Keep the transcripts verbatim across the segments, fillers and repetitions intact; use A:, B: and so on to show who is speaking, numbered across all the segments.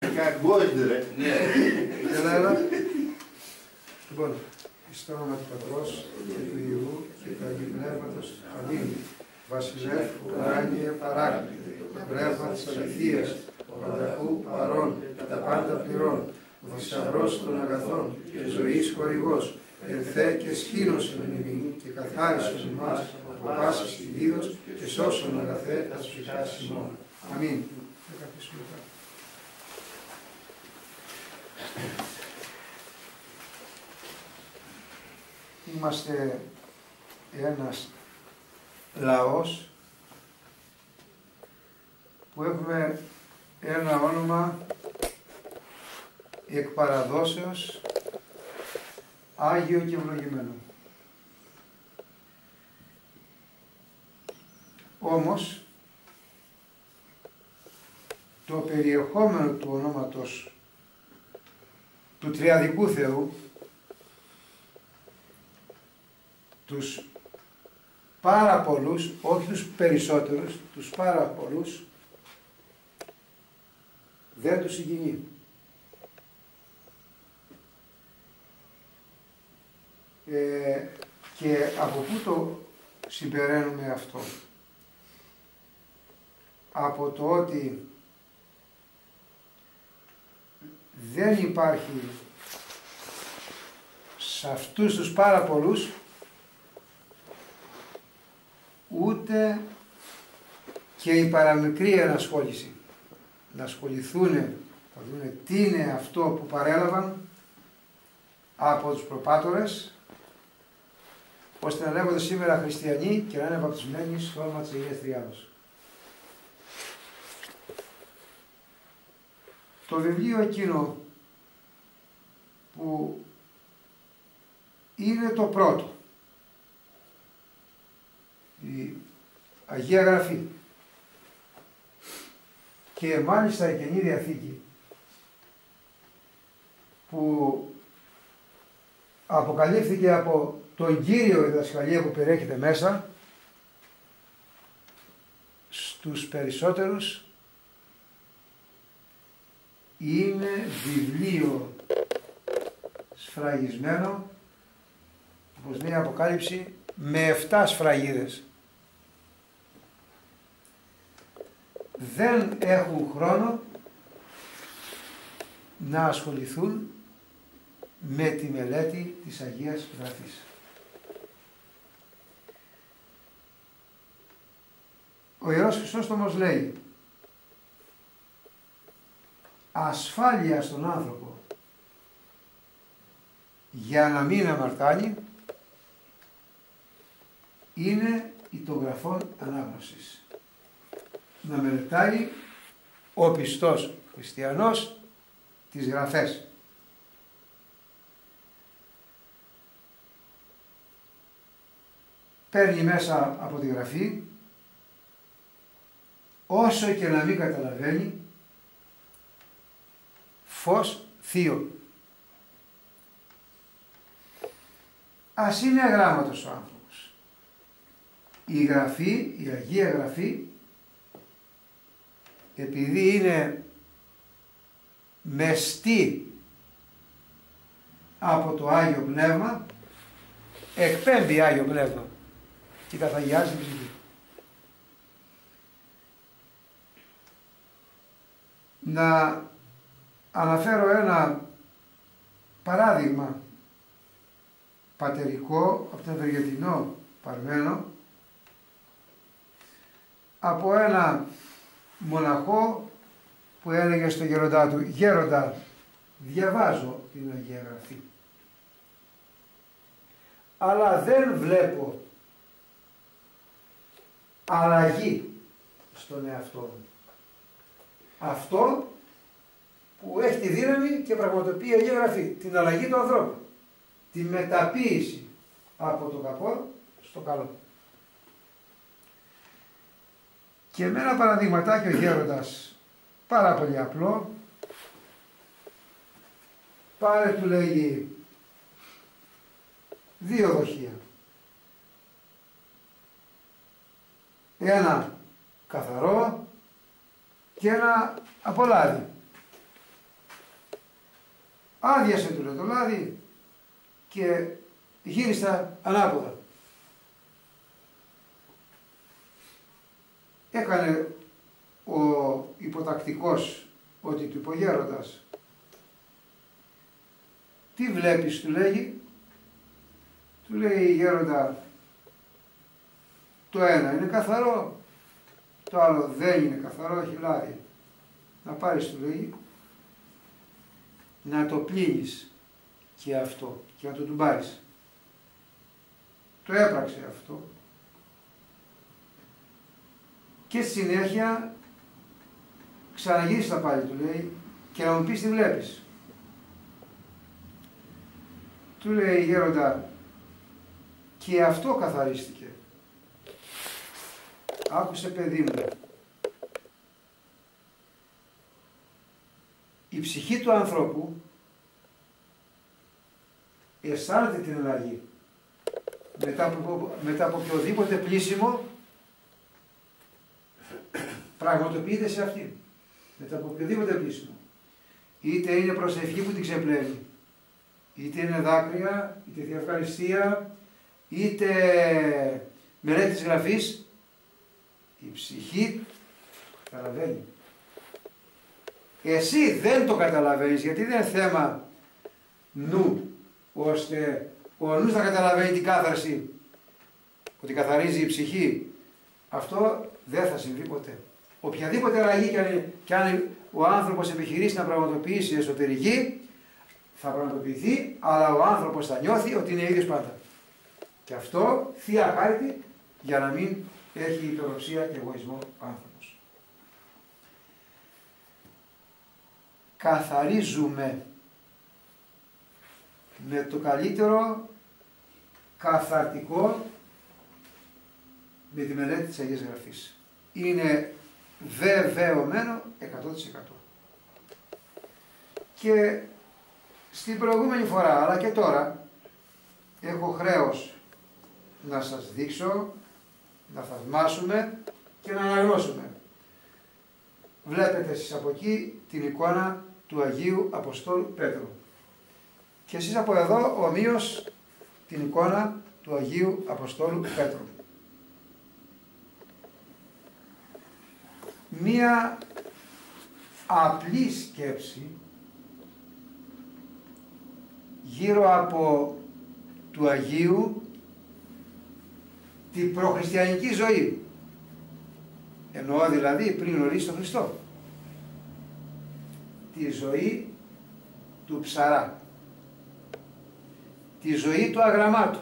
A: Κακός ρε.
B: Έλα, έλα. Λοιπόν, εις το όνομα του Πατρός και του Υιού και του Αγίου Πνεύματος. Αμήν. Βασιλεύ, ουράνιε παράκλητε, το πνεύμα της αληθείας, ο πανταχού παρών και τα πάντα πληρών, ο θησαυρός των αγαθών και ζωής χορηγός, ελθέ και σκήνωσον ημί και καθάρισον εμάς από πάσης κινδύνος και σώσον αγαθέ τα ψυχάς ημών. Αμήν. Θα καθίσουμε μετά. Είμαστε ένας λαός που έχουμε ένα όνομα εκ παραδόσεως Άγιο και ευλογημένο. Όμως το περιεχόμενο του ονόματος του Τριαδικού Θεού, τους πάρα πολλούς, όχι τους περισσότερους, τους πάρα πολλούς, δεν τους συγκινεί. Ε, και από πού το συμπεραίνουμε αυτό? Από το ότι δεν υπάρχει σε αυτούς τους πάρα πολλούς ούτε και η παραμικρή ενασχόληση. Να ασχοληθούν, να δουν τι είναι αυτό που παρέλαβαν από τους προπάτορες, ώστε να λέγονται σήμερα χριστιανοί και να είναι βαπτισμένοι στο όνομα της Αγίας Τριάδος. Το βιβλίο εκείνο που είναι το πρώτο, η Αγία Γραφή, και μάλιστα η Καινή Διαθήκη, που αποκαλύφθηκε από τον Κύριο η διδασκαλία που περιέχεται μέσα, στους περισσότερους είναι βιβλίο σφραγισμένο, όπως λέει η Αποκάλυψη, με εφτά σφραγίδες. Δεν έχουν χρόνο να ασχοληθούν με τη μελέτη της Αγίας Γραφής. Ο Ιερός Χρυσόστομος λέει: ασφάλεια στον άνθρωπο για να μην αμαρτάνει είναι η των γραφών ανάγνωσης. Να μελετάει ο πιστός χριστιανός τις γραφές. Παίρνει μέσα από τη γραφή, όσο και να μην καταλαβαίνει, φως θείο. Ας είναι αγράμματος ο άνθρωπος. Η γραφή, η Αγία Γραφή, επειδή είναι μεστή από το Άγιο Πνεύμα, εκπέμπει Άγιο Πνεύμα και καθαγιάζει την ψυχή. Να αναφέρω ένα παράδειγμα πατερικό από τον Ευεργετινό Παρμένο, από ένα μοναχό που έλεγε στο γέροντά του: γέροντα, διαβάζω την Αγία Γραφή, αλλά δεν βλέπω αλλαγή στον εαυτό μου. Αυτό που έχει τη δύναμη και πραγματοποιεί η Αγία Γραφή, την αλλαγή του ανθρώπου, τη μεταποίηση από το κακό στο καλό. Και με ένα παραδειγματάκι ο γέροντας, πάρα πολύ απλό, πάρε, του λέγει, δύο δοχεία. Ένα καθαρό και ένα από λάδι. άδειασε του λέει το λάδι και γύριστα ανάποδα. Έκανε ο υποτακτικός ότι του υπογέροντας, τι βλέπεις, του λέγει, του λέει γέροντα, το ένα είναι καθαρό, το άλλο δεν είναι καθαρό, έχει λάδι. Να πάρεις, του λέει, να το πλύνεις και αυτό και να το τουμπάρεις. Το έπραξε αυτό και στη συνέχεια ξαναγύρισε τα πάλι, του λέει, και να μου πεις τι βλέπεις. Του λέει γέροντα, και αυτό καθαρίστηκε. Άκουσε παιδί μου, η ψυχή του ανθρώπου αισθάνεται την αλλαγή μετά από, μετά από οποιοδήποτε πλήσιμο πραγματοποιείται σε αυτήν, μετά από οποιοδήποτε πλήσιμο, είτε είναι προσευχή που την ξεπλένει, είτε είναι δάκρυα, είτε Θεία Ευχαριστία, είτε μελέτη της Γραφής, η ψυχή καταλαβαίνει. Εσύ δεν το καταλαβαίνεις, γιατί δεν είναι θέμα νου, ώστε ο νους να καταλαβαίνει την κάθαρση, ότι καθαρίζει η ψυχή. Αυτό δεν θα συμβεί ποτέ. Οποιαδήποτε αλλαγή και αν, και αν ο άνθρωπος επιχειρήσει να πραγματοποιήσει εσωτερική, θα πραγματοποιηθεί, αλλά ο άνθρωπος θα νιώθει ότι είναι ίδιος πάντα. Και αυτό θεία χάρητη για να μην έχει υπεροψία και εγωισμό ο άνθρωπος. Καθαρίζουμε με το καλύτερο καθαρτικό με τη μελέτη της Αγίας Γραφής. Είναι βεβαιωμένο εκατό τοις εκατό. Και στην προηγούμενη φορά, αλλά και τώρα, έχω χρέος να σας δείξω, να θαυμάσουμε και να αναγνώσουμε. Βλέπετε εσείς από εκεί την εικόνα του Αγίου Αποστόλου Πέτρου. Και εσείς από εδώ ομοίως την εικόνα του Αγίου Αποστόλου Πέτρου. Μία απλή σκέψη γύρω από του Αγίου την προχριστιανική ζωή. Εννοώ δηλαδή πριν γνωρίσει τον Χριστό. Τη ζωή του ψαρά. Τη ζωή του αγραμμάτου.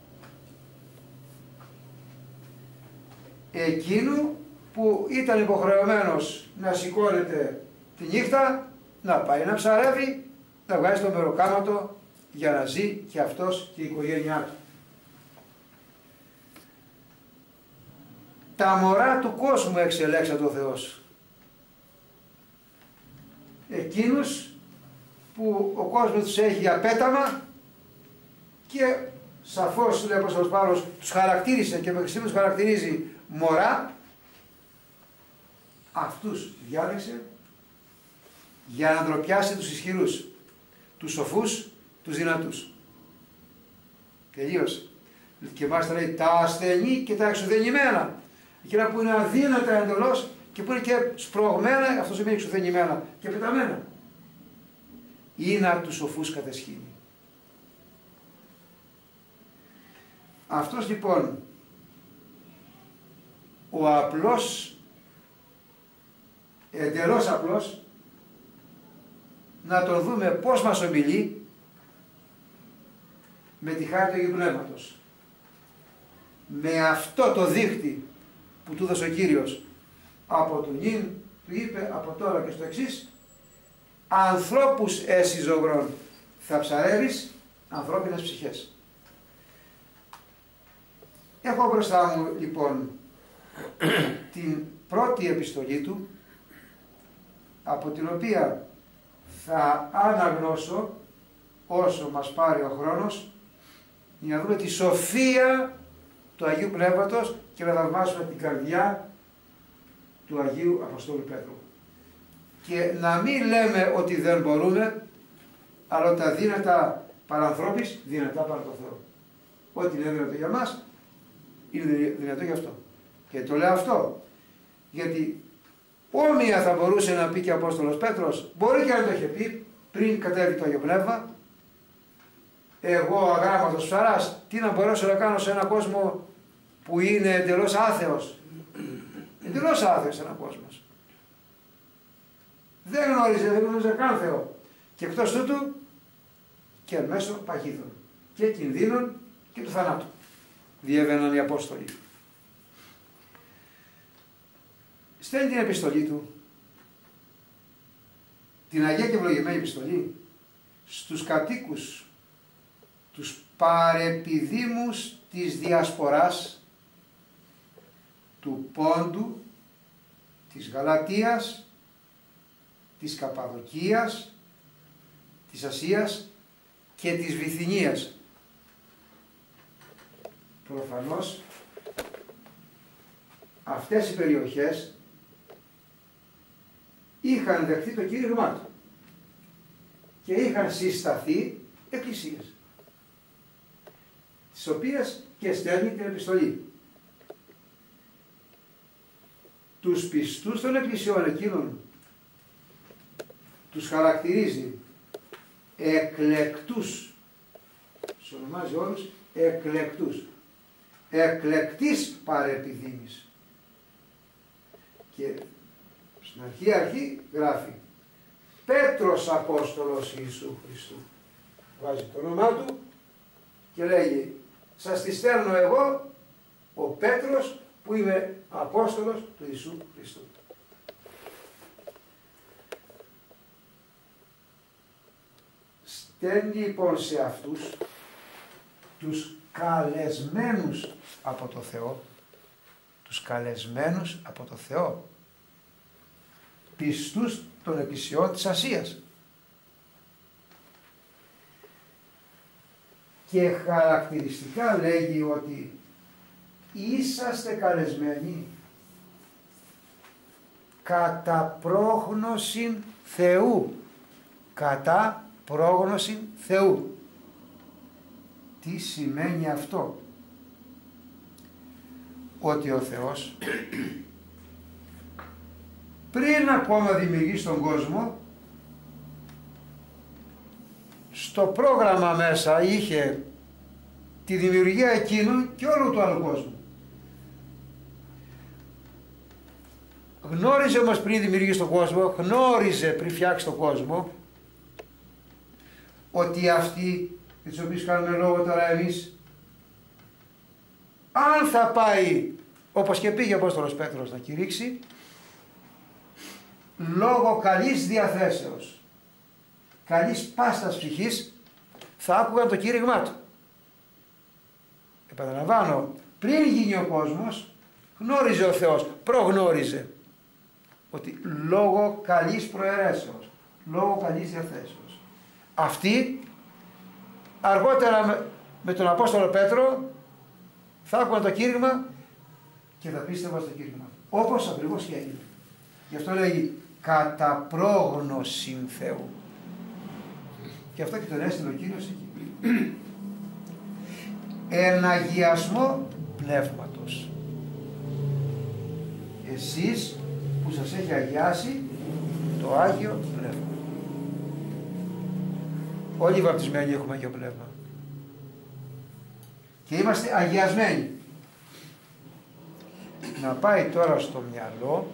B: Εκείνου που ήταν υποχρεωμένος να σηκώνεται τη νύχτα, να πάει να ψαρεύει, να βγάζει το μεροκάματο για να ζει και αυτός και η οικογένειά του. Τα μωρά του κόσμου εξελέξατε ο Θεός. Εκείνους που ο κόσμος τους έχει για πέταμα και σαφώς, λέει ο Απόστολος Παύλος, τους χαρακτήρισε και μέχρι σήμερα τους χαρακτηρίζει μωρά, αυτούς διάλεξε για να ντροπιάσει τους ισχυρούς, τους σοφούς, τους δυνατούς. Τελείωσε. Και μάλιστα λέει τα ασθενή και τα εξουδενημένα. Εκείνα που είναι αδύνατα εντελώς και που είναι και σπρωγμένα, αυτό σημαίνει εξουδενημένα και πεταμένα. Ή να τους σοφούς κατεσχύνει. Αυτός λοιπόν ο απλός, εντελώς απλός, να τον δούμε πώς μας ομιλεί με τη χάρη του Αγίου Πνεύματος. Με αυτό το δίχτυ που του έδωσε ο Κύριος από τον νυν, του είπε από τώρα και στο εξής, ανθρώπους έσυ ζωγρών θα ψαρεύεις ανθρώπινες ψυχές. Έχω μπροστά μου λοιπόν την πρώτη επιστολή του, από την οποία θα αναγνώσω όσο μας πάρει ο χρόνος για να δούμε τη σοφία του Αγίου Πνεύματος και να θαυμάσουμε την καρδιά του Αγίου Αποστόλου Πέτρου. Και να μην λέμε ότι δεν μπορούμε, αλλά τα δύνατα παρανθρώπης, δυνατά παρά το Θεό. Ό,τι είναι δυνατό για μας, είναι δυνατό για αυτό. Και το λέω αυτό, γιατί όμοια θα μπορούσε να πει και ο Απόστολος Πέτρος, μπορεί και να το είχε πει πριν κατέβει το Άγιο Πνεύμα, εγώ αγράμματος ψαράς, τι να μπορέσω να κάνω σε έναν κόσμο που είναι εντελώς άθεος. Εντελώς άθεος έναν κόσμος. Δεν γνώριζε, δεν γνώριζε καν Θεό. Και εκτός τούτου και μέσω παγίδων και κινδύνων και του θανάτου διέβαιναν οι Απόστολοι. Στέλνει την επιστολή του, την Αγία και Ευλογημένη επιστολή, στους κατοίκους, τους παρεπιδήμους της Διασποράς, του Πόντου, της Γαλατίας, της Καπαδοκίας, της Ασίας και της Βυθινίας. Προφανώς αυτές οι περιοχές είχαν δεχτεί το κήρυγμά του και είχαν συσταθεί εκκλησίες, τις οποίες και στέλνει την επιστολή. Τους πιστούς των εκκλησιών εκείνων τους χαρακτηρίζει εκλεκτούς, τους ονομάζει όλους εκλεκτούς, εκλεκτής παρεπιδήμης. Και στην αρχή αρχή γράφει Πέτρος Απόστολος Ιησού Χριστού. Βάζει το όνομά του και λέγει σας τη στέλνω εγώ ο Πέτρος που είμαι Απόστολος του Ιησού Χριστού. Στέλνει λοιπόν σε αυτούς τους καλεσμένους από το Θεό, τους καλεσμένους από το Θεό, πιστούς των εκκλησιών της Ασίας. Και χαρακτηριστικά λέγει ότι είσαστε καλεσμένοι κατά πρόγνωσιν Θεού, κατά πρόγνωσιν Θεού. Τι σημαίνει αυτό? Ότι ο Θεός πριν ακόμα δημιουργήσει τον κόσμο, στο πρόγραμμα μέσα είχε τη δημιουργία εκείνου και όλου του άλλου κόσμου. Γνώριζε όμως πριν δημιουργήσει τον κόσμο, γνώριζε πριν φτιάξει τον κόσμο, ότι αυτοί, τις οποίες κάνουμε λόγο τώρα εμείς, αν θα πάει, όπως και πήγε ο Απόστολος Πέτρος να κηρύξει, λόγω καλής διαθέσεως, καλής πάστας ψυχής, θα άκουγαν το κήρυγμά του. Επαναλαμβάνω, πριν γίνει ο κόσμος, γνώριζε ο Θεός, προγνώριζε, ότι λόγω καλής προαιρέσεως, λόγω καλής διαθέσεως, αυτοί αργότερα με, με τον Απόστολο Πέτρο θα άκουγαν το κήρυγμα και θα πίστευαν στο κήρυγμα, όπως ακριβώς και έγινε. Γι' αυτό λέγει κατά πρόγνωση Θεού. Και αυτό και τον έστειλε ο Κύριος εκεί. Εναγιασμό πνεύματος. Εσείς που σας έχει αγιάσει το Άγιο Πνεύμα. Όλοι οι βαπτισμένοι έχουμε Άγιο Πνεύμα. Και είμαστε αγιασμένοι. Να πάει τώρα στο μυαλό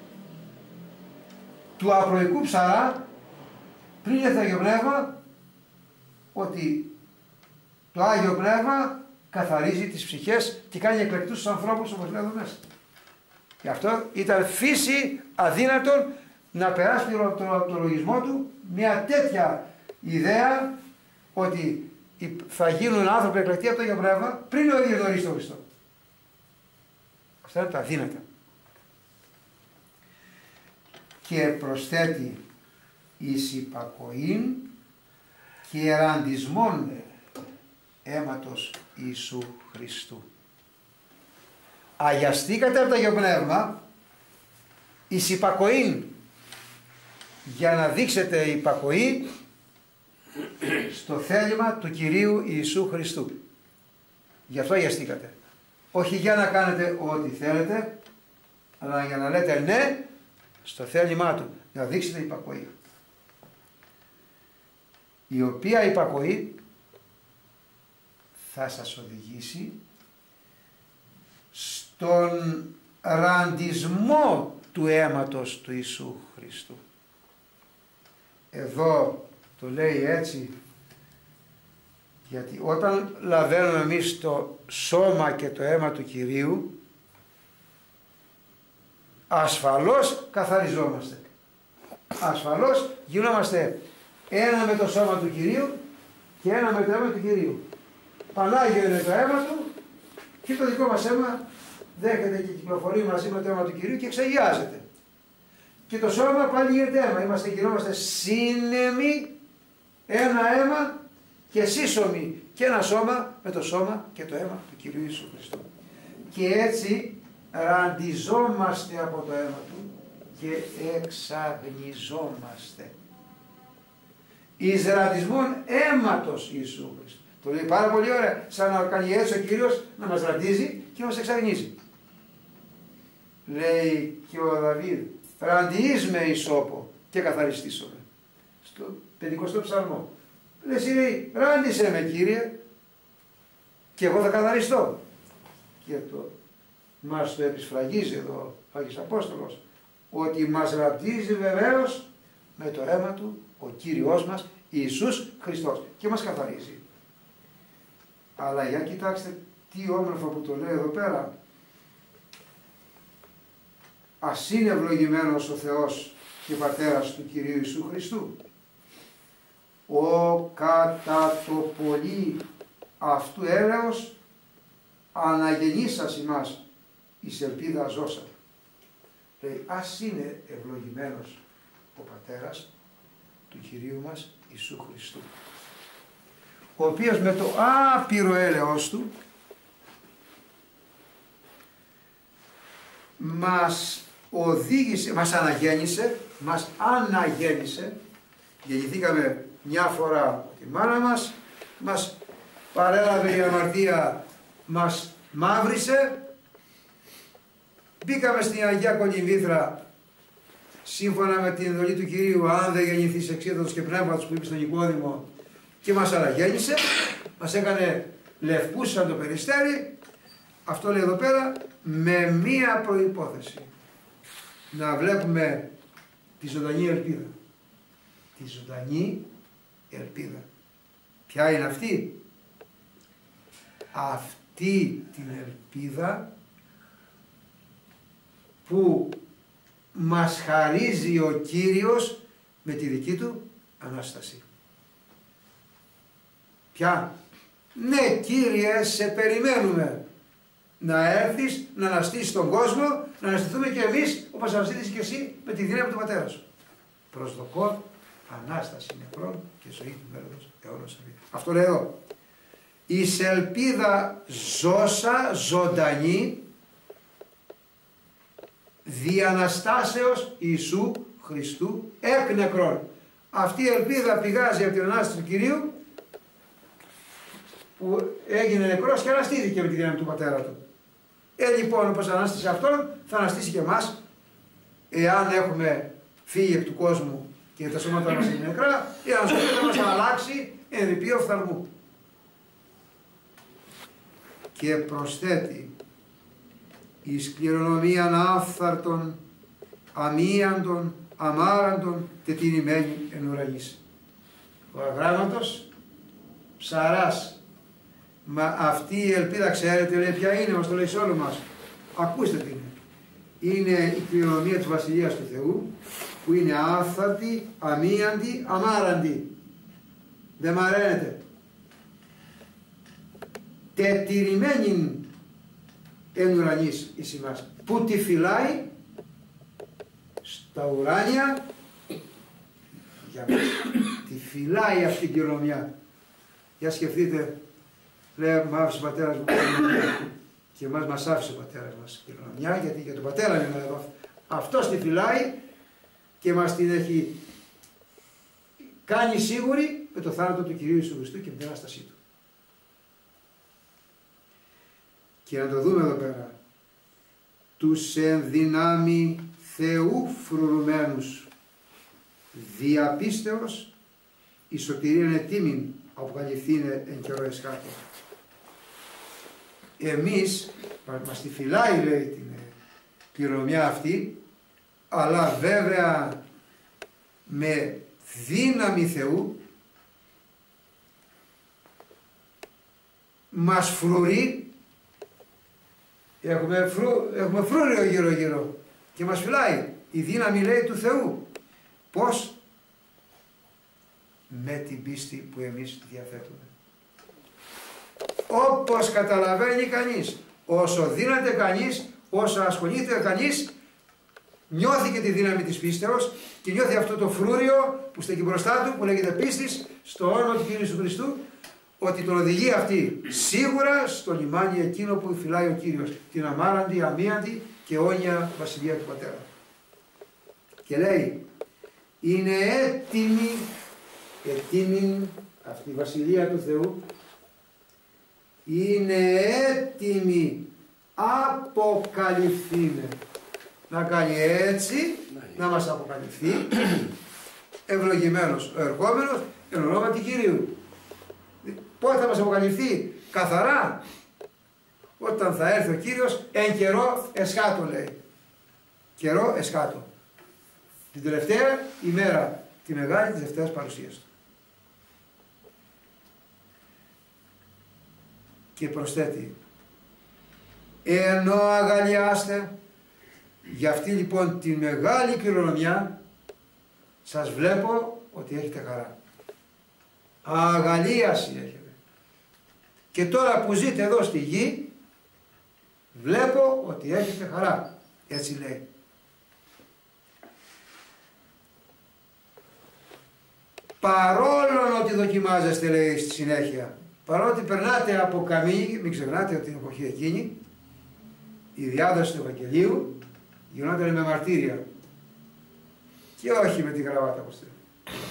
B: του απροϊκού ψαρά πριν έρθει το Άγιο Πνεύμα, ότι το Άγιο Πνεύμα καθαρίζει τις ψυχές και κάνει εκλεκτούς τους ανθρώπους, όπως λέω εδώ μέσα. Γι' αυτό ήταν φύση αδύνατον να περάσει τον λογισμό του μια τέτοια ιδέα ότι θα γίνουν άνθρωποι εκλεκτοί από το Άγιο Πνεύμα πριν ο ίδιος γνωρίσει τον Χριστό. Αυτά είναι τα αδύνατα. Και προσθέτει εις υπακοήν και εραντισμόν αίματος Ιησού Χριστού. Αγιαστήκατε από το Άγιο Πνεύμα εις υπακοήν, για να δείξετε υπακοή στο θέλημα του Κυρίου Ιησού Χριστού. Γι' αυτό αγιαστήκατε. Όχι για να κάνετε ό,τι θέλετε, αλλά για να λέτε ναι στο θέλημά Του, για να δείξετε υπακοή. Η οποία υπακοή θα σας οδηγήσει στον ραντισμό του αίματος του Ιησού Χριστού. Εδώ το λέει έτσι, γιατί όταν λαβαίνουμε εμείς το σώμα και το αίμα του Κυρίου, ασφαλώς καθαριζόμαστε. Ασφαλώς γινόμαστε ένα με το σώμα του Κυρίου και ένα με το αίμα του Κυρίου. Πανάγιο είναι το αίμα Του και το δικό μας αίμα δέχεται και κυκλοφορεί μαζί με το αίμα του Κυρίου και εξαγιάζεται. Και το σώμα πάλι γίνεται αίμα. Είμαστε, γινόμαστε σύνεμοι, ένα αίμα και σύσσωμοι και ένα σώμα με το σώμα και το αίμα του Κυρίου Ιησού Χριστού. Και έτσι ραντιζόμαστε από το αίμα Του και εξαγνιζόμαστε. Εις ραντισμόν αίματος Ιησού Χριστού. Το λέει πάρα πολύ ωραία, σαν να κάνει έτσι ο Κύριος να μας ραντίζει και να μας εξαγνίζει. Λέει και ο Δαβίδ, ραντιείς με ισόπο και καθαριστήσομαι. Στο πενηκοστό ψαλμό. Λέει εσύ, λέει, ράντισε με Κύριε και εγώ θα καθαριστώ. Και το μας το επισφραγίζει εδώ ο Άγιος Απόστολος, ότι μας ραντίζει βεβαίως με το αίμα Του ο Κύριος μας Ιησούς Χριστός και μας καθαρίζει. Αλλά για κοιτάξτε τι όμορφο που το λέει εδώ πέρα. Ας είναι ευλογημένος ο Θεός και Πατέρας του Κυρίου Ιησού Χριστού, ο κατά το πολύ αυτού έλεος αναγεννήσας ημάς εις ελπίδα ζώσα. Λέει, ας είναι ευλογημένος ο Πατέρας του Κυρίου μας Ιησού Χριστού, ο οποίος με το άπειρο έλεος Του μας οδήγησε, μας αναγέννησε, μας αναγέννησε, γεννηθήκαμε μια φορά από τη μάνα μας, μας παρέλαβε η αμαρτία, μας μαύρισε, μπήκαμε στην Αγία Κολυμβήθρα σύμφωνα με την εντολή του Κυρίου, αν δεν γεννηθείς εξίδωτος και πνεύματος που είπε στον Νικόδημο, και μας αναγέννησε, μας έκανε λευκούς σαν το περιστέρι. Αυτό λέει εδώ πέρα με μία προϋπόθεση, να βλέπουμε τη ζωντανή ελπίδα. Τη ζωντανή ελπίδα. Ποια είναι αυτή? Αυτή την ελπίδα που μας χαρίζει ο Κύριος με τη δική Του Ανάσταση. Ποια? Ναι Κύριε, σε περιμένουμε να έρθεις, να αναστήσεις τον κόσμο, να αναστηθούμε και εμείς όπως αναστήθηκες και εσύ με τη δύναμη του Πατέρα Σου. Προσδοκώ Ανάσταση νεκρών και ζωή του μέλλοντος αιώνος αμήν. Αυτό λέει εδώ. Εις ελπίδα ζώσα, ζωντανή, δι' Αναστάσεως Ιησού Χριστού εκ νεκρών. Αυτή η ελπίδα πηγάζει από την Ανάσταση του Κυρίου, που έγινε νεκρός και αναστήθηκε με τη δύναμη του Πατέρα Του. Ε, λοιπόν, όπως ανάστησε Αυτόν, θα αναστήσει και εμάς, εάν έχουμε φύγει εκ του κόσμου και τα σώματα μας είναι νεκρά, εάν ζωή θα μας αλλάξει εν ρηπείο φθαλμού. Και προσθέτει, εις κληρονομίαν άφθαρτον, αμίαντον, αμάραντον, τετινημένη εν ουρανής. Ο αγράμματος ψαράς. Μα αυτή η ελπίδα, ξέρετε, λέει ποια είναι, μας το λέει σε όλο μας. Ακούστε τι είναι. Είναι η κληρονομία της Βασιλείας του Θεού, που είναι άφθαρτη, αμίαντη, αμάραντη. Δεν μαραίνεται. Τετηρημένη εν ουρανής εις ημάς, που τη φυλάει στα ουράνια για μας. Τη φυλάει αυτή την κληρονομιά. Για σκεφτείτε, λέει, μ' άφησε ο πατέρας μου και εμάς μας άφησε ο πατέρας μας κληρονομιά, γιατί για τον πατέρα είναι εδώ. Αυτός τη φυλάει και μας την έχει κάνει σίγουρη με το θάνατο του Κυρίου Ιησού Χριστού και με την Ανάστασή Του. Και να το δούμε εδώ πέρα. Τους εν δυνάμει Θεού φρουρουμένους διαπίστεως η σωτηρία είναι τίμην αποκαλυφθήνε εν καιρό εσχάτω. Εμείς μας τη φυλάει, λέει, την κληρονομιά αυτή, αλλά βέβαια με δύναμη Θεού μας φρουρεί. Έχουμε, φρου, έχουμε φρούριο γύρω γύρω και μας φυλάει η δύναμη, λέει, του Θεού. Πώς? Με την πίστη που εμείς διαθέτουμε. Όπως καταλαβαίνει κανείς, όσο δύναται κανείς, όσο ασχολείται κανείς, νιώθει και τη δύναμη της πίστεως και νιώθει αυτό το φρούριο που στέκει μπροστά του, που λέγεται πίστης, στο όνομα του Κυρίου Χριστού, ότι τον οδηγεί αυτή σίγουρα στο λιμάνι εκείνο που φυλάει ο Κύριος, την αμάραντη, αμίαντη και αιώνια βασιλεία του Πατέρα. Και λέει, είναι έτοιμη, έτοιμη αυτή η βασιλεία του Θεού, είναι έτοιμη αποκαλυφθήνε. Να κάνει έτσι, να μας αποκαλυφθεί, ευλογημένος ο ερχόμενος εν ονόματι Κυρίου. Πότε θα μας αποκαλυφθεί? Καθαρά, όταν θα έρθει ο Κύριος εν καιρό εσχάτω, λέει. Καιρό εσχάτω. Την τελευταία ημέρα, τη μεγάλη της Δευτέρας παρουσίας του. Και προσθέτει, ενώ αγαλιάστε, για αυτή λοιπόν τη μεγάλη κληρονομιά, σας βλέπω ότι έχετε χαρά. Αγαλίαση έχετε. Και τώρα που ζείτε εδώ στη γη, βλέπω ότι έχετε χαρά. Έτσι λέει. Παρόλο ότι δοκιμάζεστε, λέει στη συνέχεια, παρότι περνάτε από καμίνι, μην ξεχνάτε ότι την εποχή εκείνη η διάδοση του Ευαγγελίου γινόταν με μαρτύρια και όχι με τη γραβάτα, όπως θέλει.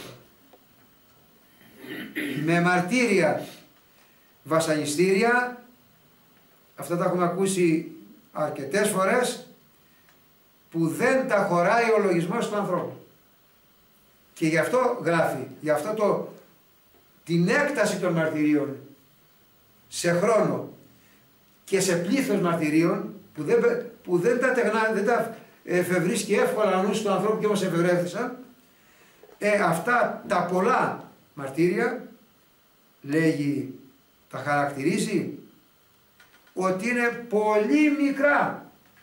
B: Με μαρτύρια, βασανιστήρια, αυτά τα έχουμε ακούσει αρκετές φορές, που δεν τα χωράει ο λογισμός του ανθρώπου. Και γι' αυτό γράφει, γι' αυτό το, την έκταση των μαρτυρίων σε χρόνο και σε πλήθος μαρτυρίων που δεν, που δεν τα, τεγνά, δεν τα εφευρίσκει εύκολα νους του ανθρώπου και όμως εφευρέθησαν, ε, αυτά τα πολλά μαρτύρια, λέγει, τα χαρακτηρίζει ότι είναι πολύ μικρά.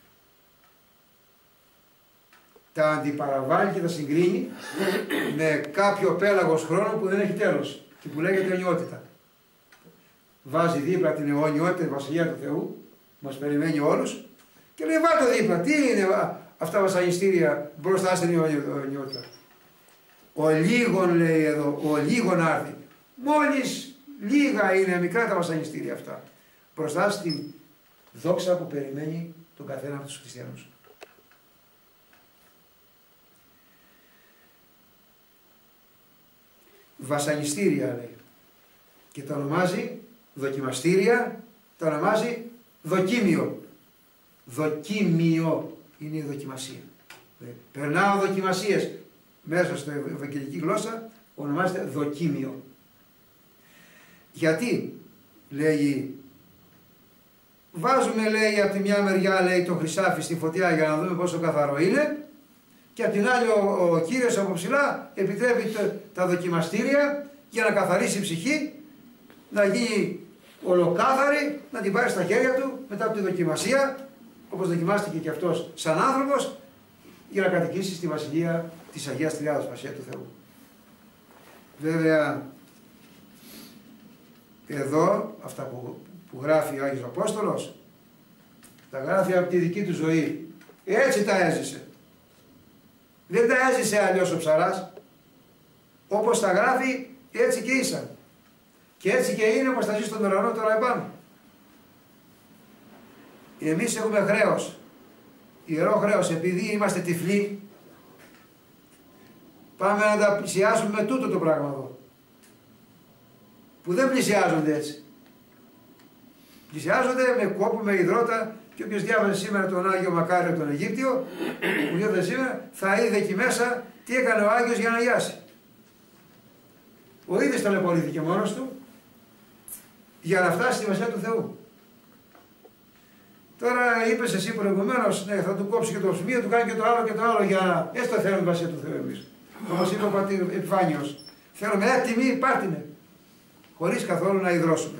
B: Τα αντιπαραβάλλει και τα συγκρίνει με κάποιο πέλαγος χρόνου που δεν έχει τέλος και που λέγεται αιωνιότητα. Βάζει δίπλα την αιωνιότητα, τη βασιλεία του Θεού, μας περιμένει όλους και λέει βάλτε δίπλα, τι είναι αυτά βασανιστήρια μπροστά στην αιωνιότητα. Ο λίγον, λέει εδώ, ο λίγον άρθει. Μόλις λίγα είναι μικρά τα βασανιστήρια αυτά μπροστά στην δόξα που περιμένει τον καθένα από τους χριστιανούς. Βασανιστήρια, λέει, και τα ονομάζει δοκιμαστήρια, τα ονομάζει δοκίμιο. Δοκίμιο είναι η δοκιμασία. Περνάω δοκιμασίες μέσα στην ευαγγελική γλώσσα, ονομάζεται δοκίμιο. Γιατί, λέει, βάζουμε, λέει, από τη μια μεριά, λέει, το χρυσάφι στη φωτιά για να δούμε πόσο καθαρό είναι, και από την άλλη ο, ο Κύριος από ψηλά επιτρέπει τα, τα δοκιμαστήρια για να καθαρίσει η ψυχή, να γίνει ολοκάθαρη, να την πάρει στα χέρια του μετά από τη δοκιμασία, όπως δοκιμάστηκε και αυτός σαν άνθρωπος, για να κατοικήσει στη βασιλεία της Αγίας Τριάδος, Βασιλεία του Θεού. Βέβαια, εδώ, αυτά που, που γράφει ο Άγιος Απόστολος, τα γράφει από τη δική του ζωή. Έτσι τα έζησε. Δεν τα έζησε αλλιώς ο ψαράς. Όπως τα γράφει, έτσι και ήσαν. Και έτσι και είναι όπως τα ζει στον ουρανό τώρα επάνω. Εμείς έχουμε χρέος. Ιερό χρέος, επειδή είμαστε τυφλοί, Πάμε να τα πλησιάσουμε με τούτο το πράγμα εδώ. Που δεν πλησιάζονται έτσι. Πλησιάζονται με κόπο, με υδρότα, και όποιος διάβασε σήμερα τον Άγιο Μακάριο τον Αιγύπτιο, που διάβασε σήμερα, θα είδε εκεί μέσα τι έκανε ο Άγιος για να γιάσει. Ο ίδιος ταλαιπωρήθηκε μόνος του για να φτάσει στη Βασιλεία του Θεού. Τώρα είπες εσύ προηγουμένως, ναι, θα του κόψει και το ψωμίο, του κάνει και το άλλο και το άλλο για να. Έστω θέλουμε τη Βασιλεία του Θεού εμείς. Όπως είπε ο πατήρ Επιφάνιος, θέλουμε έτοιμη, πάρτινε. Χωρίς καθόλου να υδρώσουμε.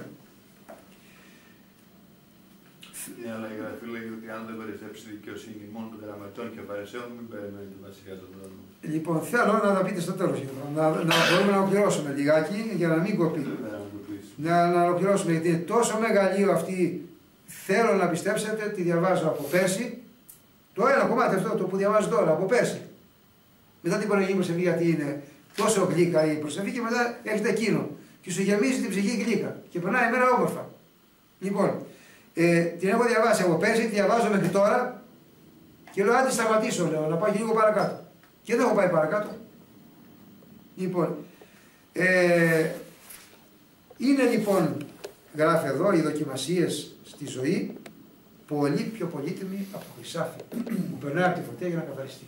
A: Ναι, αλλά η Γραφή λέει ότι αν δεν περισσέψει τη δικαιοσύνη μόνο των γραμματών και φαρισαίων, μην περιμένει τη Βασιλεία του Θεού.
B: Λοιπόν, θέλω να τα πείτε στο τέλος, να, να μπορούμε να ολοκληρώσουμε λιγάκι για να μην κοπεί. Να, να ολοκληρώσουμε, γιατί είναι τόσο μεγαλείο αυτή. Θέλω να πιστέψετε, τη διαβάζω από πέρσι. Το ένα κομμάτι αυτό το που διαβάζω τώρα, από πέρσι. Μετά την πρωινή προσευχή, γιατί είναι τόσο γλύκα η προσευχή, και μετά έχετε εκείνο. Και σου γεμίζει την ψυχή γλύκα. Και περνάει η μέρα όμορφα. Λοιπόν, ε, την έχω διαβάσει από πέρσι, τη διαβάζω μέχρι τώρα. Και λέω, άντε σταματήσω, λέω, να πάω και λίγο παρακάτω. Και δεν έχω πάει παρακάτω. Λοιπόν, ε, είναι λοιπόν, γράφει εδώ, οι δοκιμασίες στη ζωή πολύ πιο πολύτιμη από το χρυσάφι που περνάει από τη φωτιά για να καθαριστεί.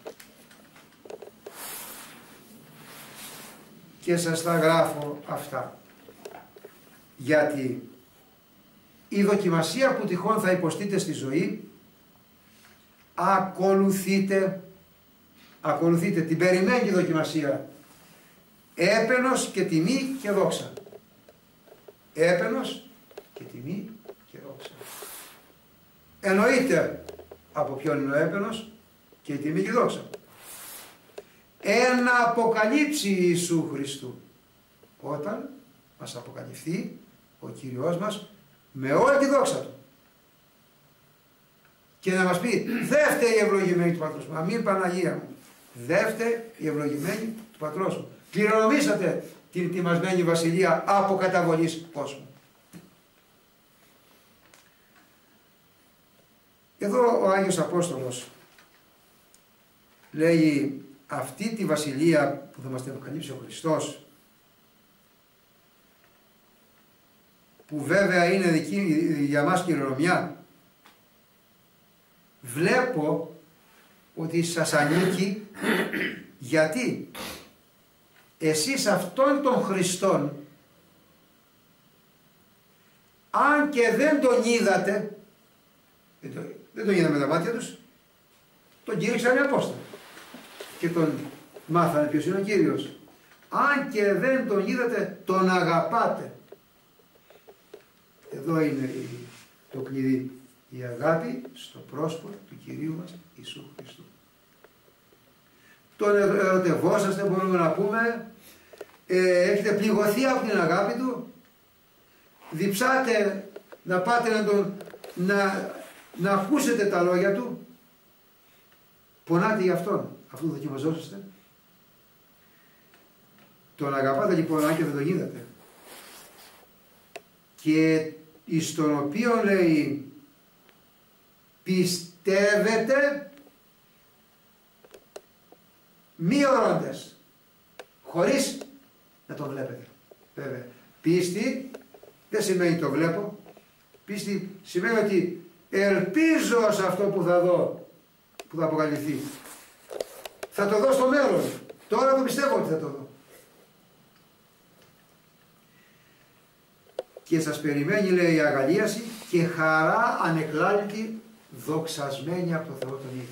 B: Και σας τα γράφω αυτά γιατί η δοκιμασία που τυχόν θα υποστείτε στη ζωή, ακολουθείτε ακολουθείτε την περιμένη δοκιμασία, έπαινος και τιμή και δόξα. Έπαινος και τιμή και δόξα. Εννοείται από ποιον είναι ο έπαινος και η τιμή και η δόξα. Εν αποκαλύψει Ιησού Χριστού, όταν μας αποκαλυφθεί ο Κύριος μας με όλη τη δόξα Του και να μας πει, δεύτε η ευλογημένη του Πατρός μου, αμήν Παναγία μου, δεύτε η ευλογημένη του Πατρός μου, κληρονομήσατε την ετοιμασμένη βασιλεία από καταβολής κόσμου. Εδώ ο Άγιος Απόστολος λέει, αυτή τη βασιλεία που θα μας την αποκαλύψει ο Χριστός, που βέβαια είναι δική για μας κληρονομιά, βλέπω ότι σας ανήκει. Γιατί εσείς αυτόν τον Χριστόν, αν και δεν τον είδατε, δεν τον, δεν τον είδαμε με τα μάτια τους, τον κήρυξαν οι Απόστολοι και τον μάθανε ποιος είναι ο Κύριος. Αν και δεν τον είδατε, τον αγαπάτε. Εδώ είναι το κλειδί, η αγάπη στο πρόσωπο του Κυρίου μας Ιησού Χριστού. Τον ερωτευόσαστε, μπορούμε να πούμε, ε, έχετε πληγωθεί από την αγάπη Του, διψάτε να πάτε να, τον, να, να ακούσετε τα λόγια Του, πονάτε για Αυτόν, αυτού δοκιμαζόσαστε. Τον αγαπάτε λοιπόν, αν και δεν τον είδατε, και εις τον οποίο λέει πιστεύετε μη ορώντες, χωρίς να τον βλέπετε. Βέβαια, πίστη δεν σημαίνει το βλέπω, πίστη σημαίνει ότι ελπίζω σε αυτό που θα δω, που θα αποκαλυφθεί. Θα το δω στο μέλλον, τώρα το πιστεύω ότι θα το δω. Και σας περιμένει, λέει, η αγαλίαση και χαρά ανεκλάλητη, δοξασμένη από το Θεό τον ίδιο.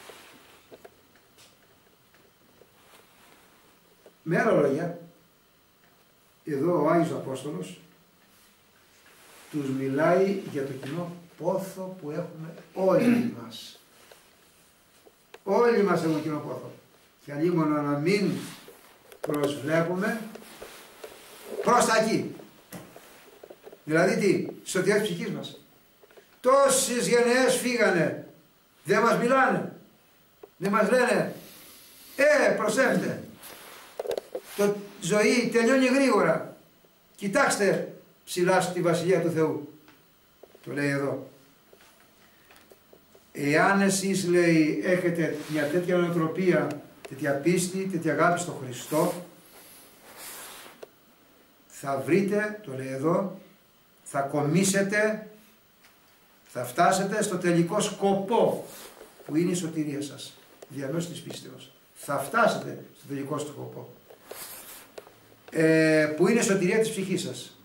B: Με άλλα λόγια, εδώ ο Άγιος Απόστολος τους μιλάει για το κοινό πόθο που έχουμε όλοι μας. Όλοι μας έχουμε κοινό πόθο. Και αλλήμον να μην προσβλέπουμε προς τα εκεί. Δηλαδή τι, σωτηρία της ψυχής μας. Τόσες γενναίες φύγανε, δεν μας μιλάνε, δεν μας λένε, ε, προσέχτε, το ζωή τελειώνει γρήγορα, κοιτάξτε ψηλά στη Βασιλεία του Θεού. Το λέει εδώ. Εάν εσείς, λέει, έχετε μια τέτοια νοοτροπία τέτοια πίστη, τέτοια αγάπη στον Χριστό, θα βρείτε, το λέει εδώ, θα κομίσετε, θα φτάσετε στο τελικό σκοπό που είναι η σωτηρία σας, διαμέσου της πίστεως. Θα φτάσετε στο τελικό σκοπό, ε, που είναι η σωτηρία της ψυχής σας.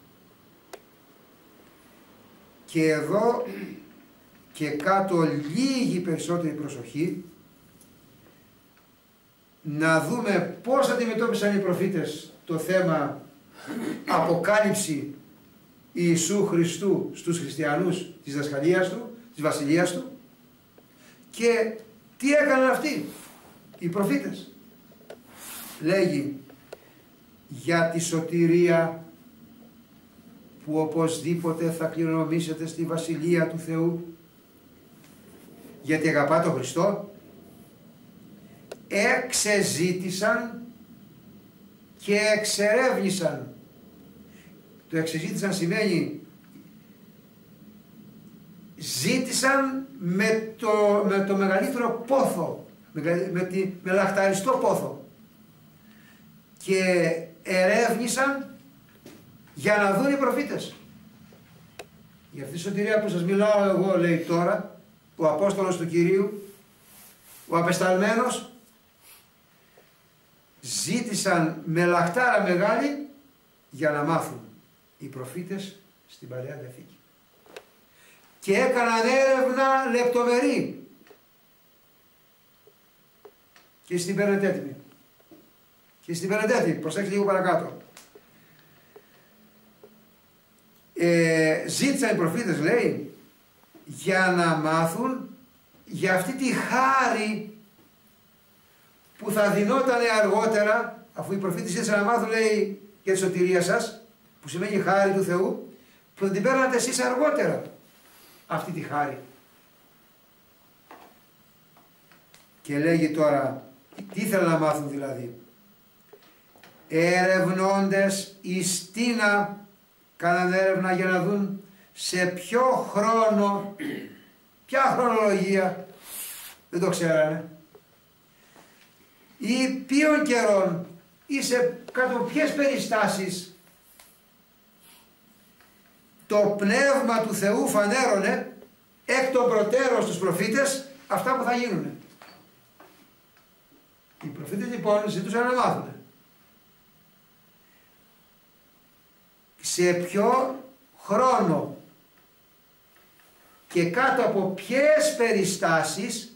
B: Και εδώ και κάτω λίγη περισσότερη προσοχή, να δούμε πώς αντιμετώπισαν οι προφήτες το θέμα αποκάλυψη Ιησού Χριστού στους χριστιανούς της δασκαλίας του, της βασιλείας του, και τι έκαναν αυτοί οι προφήτες. Λέγει για τη σωτηρία που οπωσδήποτε θα κληρονομήσετε στη βασιλεία του Θεού, γιατί αγαπά τον Χριστό, εξεζήτησαν και εξερεύνησαν. Το εξεζήτησαν σημαίνει ζήτησαν με το, με το μεγαλύτερο πόθο, με, με, τη, με λαχταριστό πόθο, και ερεύνησαν για να δουν οι προφήτες. Για αυτή τη σωτηρία που σας μιλάω εγώ, λέει τώρα, ο Απόστολος του Κυρίου, ο απεσταλμένος, ζήτησαν με λαχτάρα μεγάλη για να μάθουν οι προφήτες στην Παλαιά Διαθήκη. Και έκαναν έρευνα λεπτομερή και στην Πεντέτημη. Και στην Πεντέτημη, προσέξτε λίγο παρακάτω. Ε, ζήτησαν οι προφήτες, λέει, για να μάθουν για αυτή τη χάρη που θα δινόταν αργότερα, αφού οι προφήτες ζήτησαν να μάθουν, λέει, για τη σωτηρία σας, που σημαίνει χάρη του Θεού, που θα την παίρνατε εσείς αργότερα αυτή τη χάρη. Και λέγει τώρα, τι ήθελαν να μάθουν δηλαδή? Ερευνώντες εις τίνα, κάναν έρευνα για να δουν σε ποιο χρόνο, ποια χρονολογία, δεν το ξέρανε, ή ποιον καιρών, ή σε κάτω ποιες περιστάσεις το Πνεύμα του Θεού φανέρωνε εκ των προτέρων στους προφήτες αυτά που θα γίνουν. Οι προφήτες λοιπόν ζητούσαν να μάθουν σε ποιο χρόνο και κάτω από ποιες περιστάσεις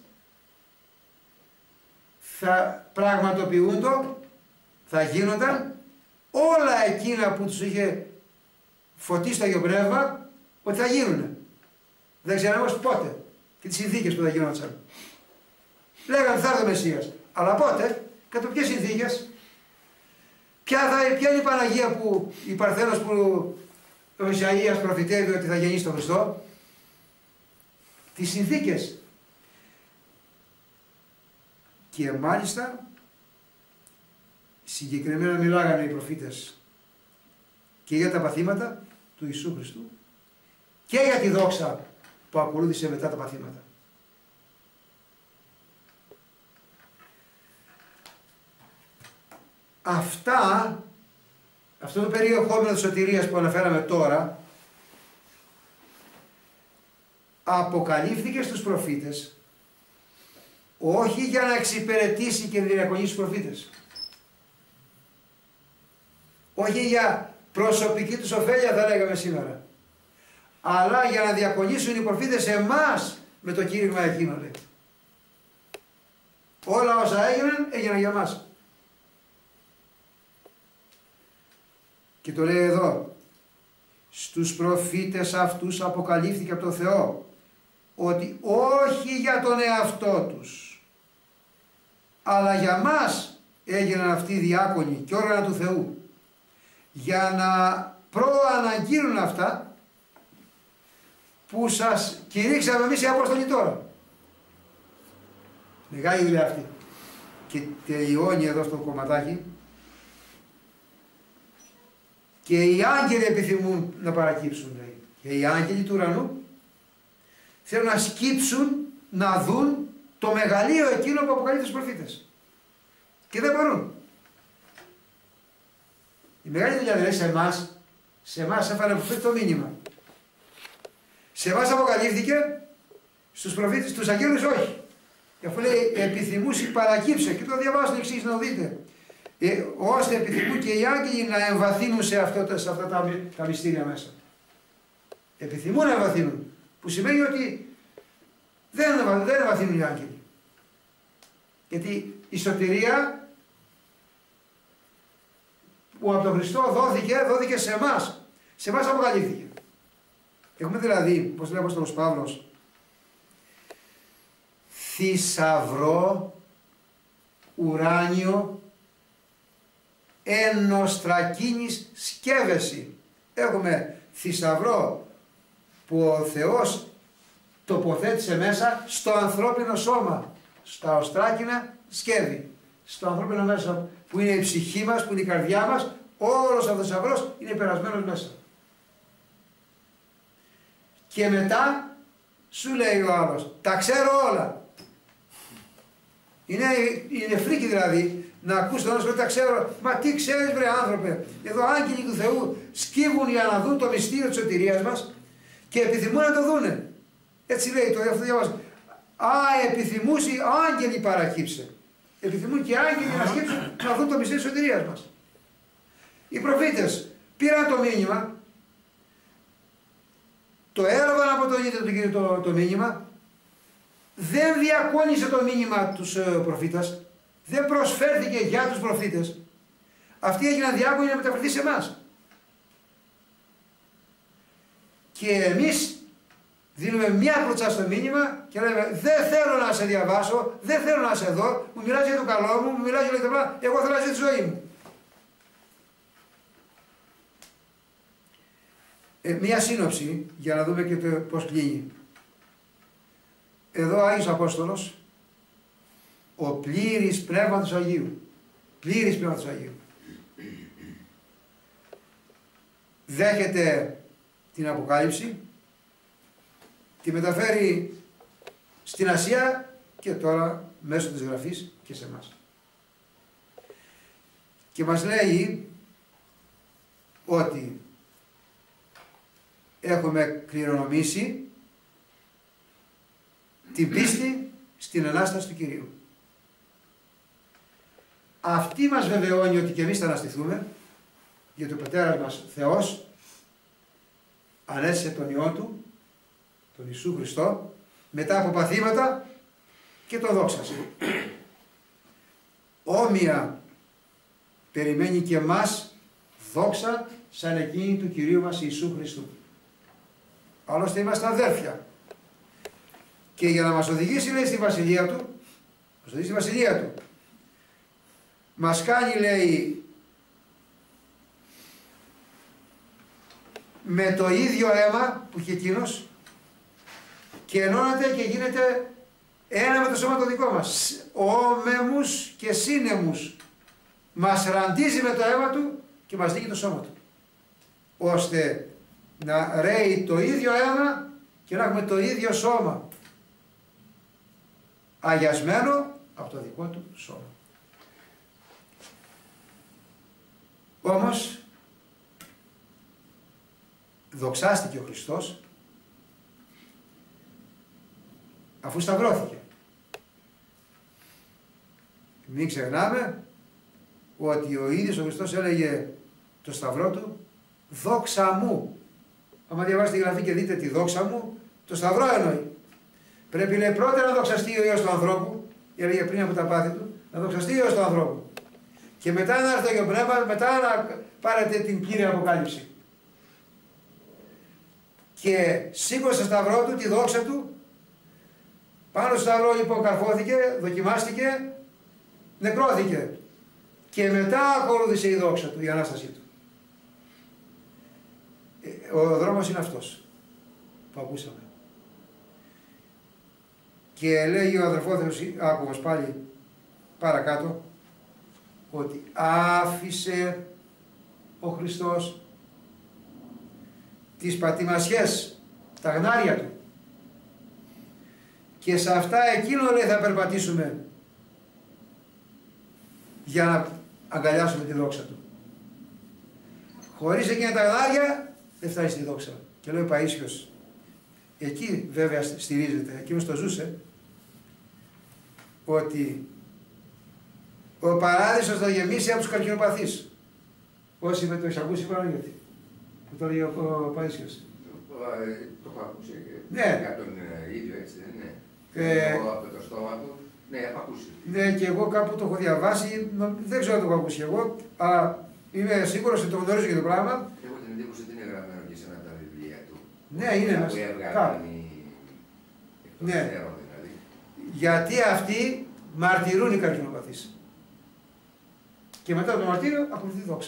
B: θα πραγματοποιούνται, θα γίνονταν όλα εκείνα που τους είχε φωτίσει το Άγιο Πνεύμα ότι θα γίνουν. Δεν ξέραμε όμως πότε και τις συνθήκες που θα γινόντουσαν. Λέγανε θα έρθει ο Μεσσίας, αλλά πότε, κατά ποιες συνθήκες, ποια, θα, ποια είναι η Παναγία που, η Παρθένος που ο Ισαΐας προφητεύει ότι θα γεννήσει τον Χριστό, τις συνθήκες. Και μάλιστα συγκεκριμένα μιλάγανε οι προφήτες και για τα παθήματα του Ιησού Χριστού και για τη δόξα που ακολούθησε μετά τα παθήματα. Αυτά, αυτό το περιεχόμενο της σωτηρίας που αναφέραμε τώρα, αποκαλύφθηκε στους προφήτες όχι για να εξυπηρετήσει και διακονήσει τους προφήτες, όχι για προσωπική τους ωφέλεια θα λέγαμε σήμερα, αλλά για να διακονήσουν οι προφήτες εμάς με το κήρυγμα εκείνο, λέει. Όλα όσα έγιναν, έγιναν για μας. Και το λέει εδώ, στους προφήτες αυτούς αποκαλύφθηκε από τον Θεό ότι όχι για τον εαυτό τους, αλλά για μας έγιναν αυτοί οι διάκονοι και όργανα του Θεού, για να προαναγγείλουν αυτά που σας κηρύξαμε εμείς οι Απόστολοι τώρα. Μεγάλη δουλειά αυτή. Και τελειώνει εδώ στο κομματάκι. Και οι άγγελοι επιθυμούν να παρακύψουν, λέει. Και οι άγγελοι του ουρανού θέλουν να σκύψουν, να δουν το μεγαλείο εκείνο που αποκαλείται στους προφήτες. Και δεν μπορούν. Η μεγάλη δουλειά δηλαδή σε εμάς, σε εμάς έφανε από το μήνυμα. Σε εμάς αποκαλύφθηκε, στους προφήτες, στους αγγέλους όχι. Και αφού λέει επιθυμούσι παρακύψε, και το διαβάζω εξής να το δείτε. Ε, ώστε επιθυμούν και οι άγγελοι να εμβαθύνουν σε, αυτό, σε αυτά τα, τα μυστήρια μέσα. Επιθυμούν να εμβαθύνουν. Που σημαίνει ότι δεν, δεν εμβαθύνουν οι άγγελοι. Γιατί η σωτηρία που από τον Χριστό δόθηκε, δόθηκε σε εμάς. Σε εμάς αποκαλύφθηκε. Έχουμε δηλαδή, όπως λέει ο Απόστολος Παύλος, θησαυρό ουράνιο ενοστρακίνης σκεύεση. Έχουμε θησαυρό που ο Θεός τοποθέτησε μέσα στο ανθρώπινο σώμα, στα οστράκινα σκεύη, στο ανθρώπινο μέσα που είναι η ψυχή μας, που είναι η καρδιά μας, όλος αυτός ο θησαυρός είναι περασμένος μέσα. Και μετά σου λέει ο άλλος, τα ξέρω όλα. Είναι, είναι φρίκι δηλαδή να ακούς τον άλλο, τα ξέρω. Μα τι ξέρεις βρε άνθρωπε, εδώ άγγελοι του Θεού σκύβουν για να δουν το μυστήριο της σωτηρίας μας και επιθυμούν να το δούνε. Έτσι λέει το αυτό διαβάζω. Α, επιθυμούσι άγγελοι παρακύψε. Επιθυμούν και άγγελοι να σκύψουν να δουν το μυστήριο της σωτηρίας μας. Οι προφήτες πήραν το μήνυμα, το έλαβαν από τον ίδιο τον Κύριο το, το μήνυμα, δεν διακόνησε το μήνυμα τους ε, προφήτας, δεν προσφέρθηκε για τους προφήτες. Αυτοί έγιναν διάκονοι να μεταφερθεί σε εμάς. Και εμείς δίνουμε μια κλωτσά στο μήνυμα και λέμε δεν θέλω να σε διαβάσω, δεν θέλω να σε δω, μου μιλάς για το καλό μου, μου μιλάς για το καλό, εγώ θέλω να ζήσω τη ζωή μου. Ε, μια σύνοψη για να δούμε και το πώς κλείνει. Εδώ ο Άγιος Απόστολος, ο πλήρης Πνεύματος Αγίου, πλήρης Πνεύματος Αγίου, δέχεται την Αποκάλυψη, τη μεταφέρει στην Ασία και τώρα μέσω της Γραφής και σε εμάς. Και μας λέει ότι έχουμε κληρονομήσει την πίστη στην Ανάσταση του Κυρίου. Αυτή μας βεβαιώνει ότι και εμείς θα αναστηθούμε, γιατί ο Πατέρας μας Θεός ανέστησε τον Υιό Του, τον Ιησού Χριστό, μετά από παθήματα και το δόξασε. Όμοια περιμένει και εμάς δόξα σαν εκείνη του Κυρίου μας Ιησού Χριστού. Άλλωστε είμαστε αδέρφια. Και για να μας οδηγήσει λέει στη Βασιλεία Του, μας οδηγήσει στη Βασιλεία Του, μας κάνει λέει με το ίδιο αίμα που είχε εκείνος και ενώνεται και γίνεται ένα με το σώμα το δικό μας. Όμεμους και σύνεμους. Μας ραντίζει με το αίμα Του και μας δίνει το σώμα Του. Ώστε να ρέει το ίδιο αίμα και να έχουμε το ίδιο σώμα. Αγιασμένο από το δικό Του σώμα. Όμως δοξάστηκε ο Χριστός αφού σταυρώθηκε. Μην ξεχνάμε ότι ο ίδιος ο Χριστός έλεγε το σταυρό Του δόξα μου. Άμα διαβάσετε τη Γραφή και δείτε τη δόξα μου, το σταυρό εννοεί. Πρέπει λέει πρώτα να δοξαστεί ο Υιός του ανθρώπου, έλεγε πριν από τα πάθη Του, να δοξαστεί ο Υιός του ανθρώπου. Και μετά να έρθει το Αγίο Πνεύμα, μετά να πάρετε την πλήρη Αποκάλυψη. Και σήκωσε στο σταυρό Του τη δόξα Του, πάνω στο σταυρό λοιπόν καρφώθηκε, δοκιμάστηκε, νεκρώθηκε. Και μετά ακολούθησε η δόξα Του, η Ανάστασή Του. Ο δρόμος είναι αυτός που ακούσαμε. Και λέει ο αδερφός, άκου μας πάλι παρακάτω, ότι άφησε ο Χριστός τις πατημασιές, τα γνάρια Του και σε αυτά εκείνο λέει θα περπατήσουμε για να αγκαλιάσουμε τη δόξα του. Χωρίς εκείνα τα γλάρια δεν φτάνει στη δόξα. Και λέει ο Παΐσιος, εκεί βέβαια στηρίζεται, εκείνος το ζούσε, ότι ο παράδεισος θα γεμίσει από τους καρκινοπαθείς. Όσοι με το έχεις ακούσει Παναγιώτη, που το λέει ο, ο Παΐσιος.
C: Το έχω ακούσει και
B: ναι.
C: για τον ίδιο, έτσι δεν είναι.
B: Ε,
C: εγώ από το στόμα του, ναι, έχω ακούσει.
B: Ναι, και εγώ κάπου το έχω διαβάσει, δεν ξέρω αν το έχω ακούσει εγώ, αλλά είμαι σίγουρος ότι το γνωρίζω για το πράγμα.
C: Έχω την εντύπωση ότι είναι γραμμένο και σε ένα από τα βιβλία του.
B: Ναι, είναι μέσα.
C: Κάπου.
B: Ναι.
C: Δηλαδή.
B: Γιατί αυτοί μαρτυρούν οι καρκινοπαθείς. Και μετά το μαρτύριο ακολουθεί δόξα.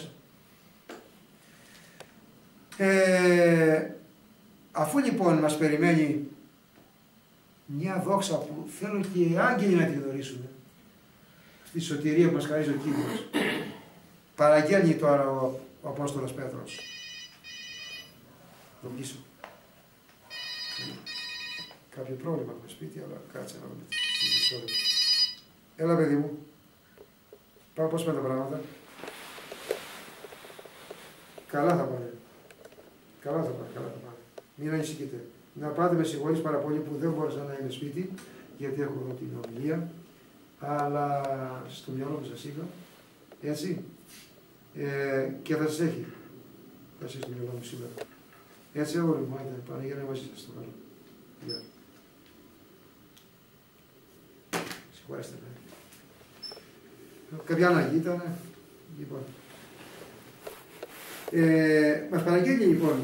B: Ε, αφού λοιπόν μας περιμένει μια δόξα που θέλουν και οι άγγελοι να τη γνωρίσουν, στη σωτηρία που μας χαρίζει ο Κύριος, παραγγέλνει τώρα ο, ο Απόστολος Πέτρος. Το πίσω. Κάποιο πρόβλημα με το σπίτι, αλλά κάτσε να δούμε. Έλα παιδί μου. Πάω πώς πάνε τα πράγματα. Καλά θα πάνε. Καλά θα πάνε, καλά θα πάνε. Μην ανησυχείτε. Να πάτε με συγχωρείς πάρα πολύ που δεν μπόρεσα να είμαι σπίτι, γιατί έχω εδώ την ομιλία, αλλά στο μυαλό μου σας είχα, έτσι, ε, και θα σας έχει. Θα σας έχει στο μυαλό μου σήμερα. Έτσι όλοι μου, άντε, πάνε για να μαζί σας στο καλό. Γεια. Συγχωρέστε με. Κάποια ανάγκη ήταν, λοιπόν. Ε, μας παραγγέλνει λοιπόν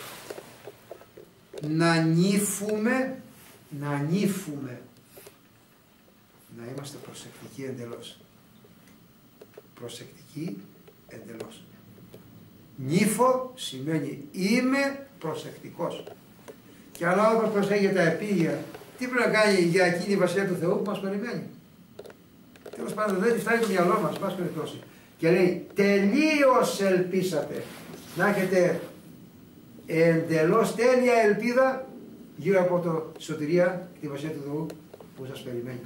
B: να νύφουμε, να νύφουμε, να είμαστε προσεκτικοί εντελώς. Προσεκτικοί εντελώς. Νύφω σημαίνει είμαι προσεκτικός. Και αν ο άνθρωπος προσέχει τα επίγεια, τι πρέπει να κάνει για εκείνη η Βασιλεία του Θεού που μας περιμένει. Τέλος πάντων δεν φτάνει το μυαλό μας, πάση περιπτώσει. Και λέει τελείως ελπίσατε. Να έχετε εντελώς τέλεια ελπίδα γύρω από το σωτηρία και τη Βασιλεία του Θεού που σας περιμένει.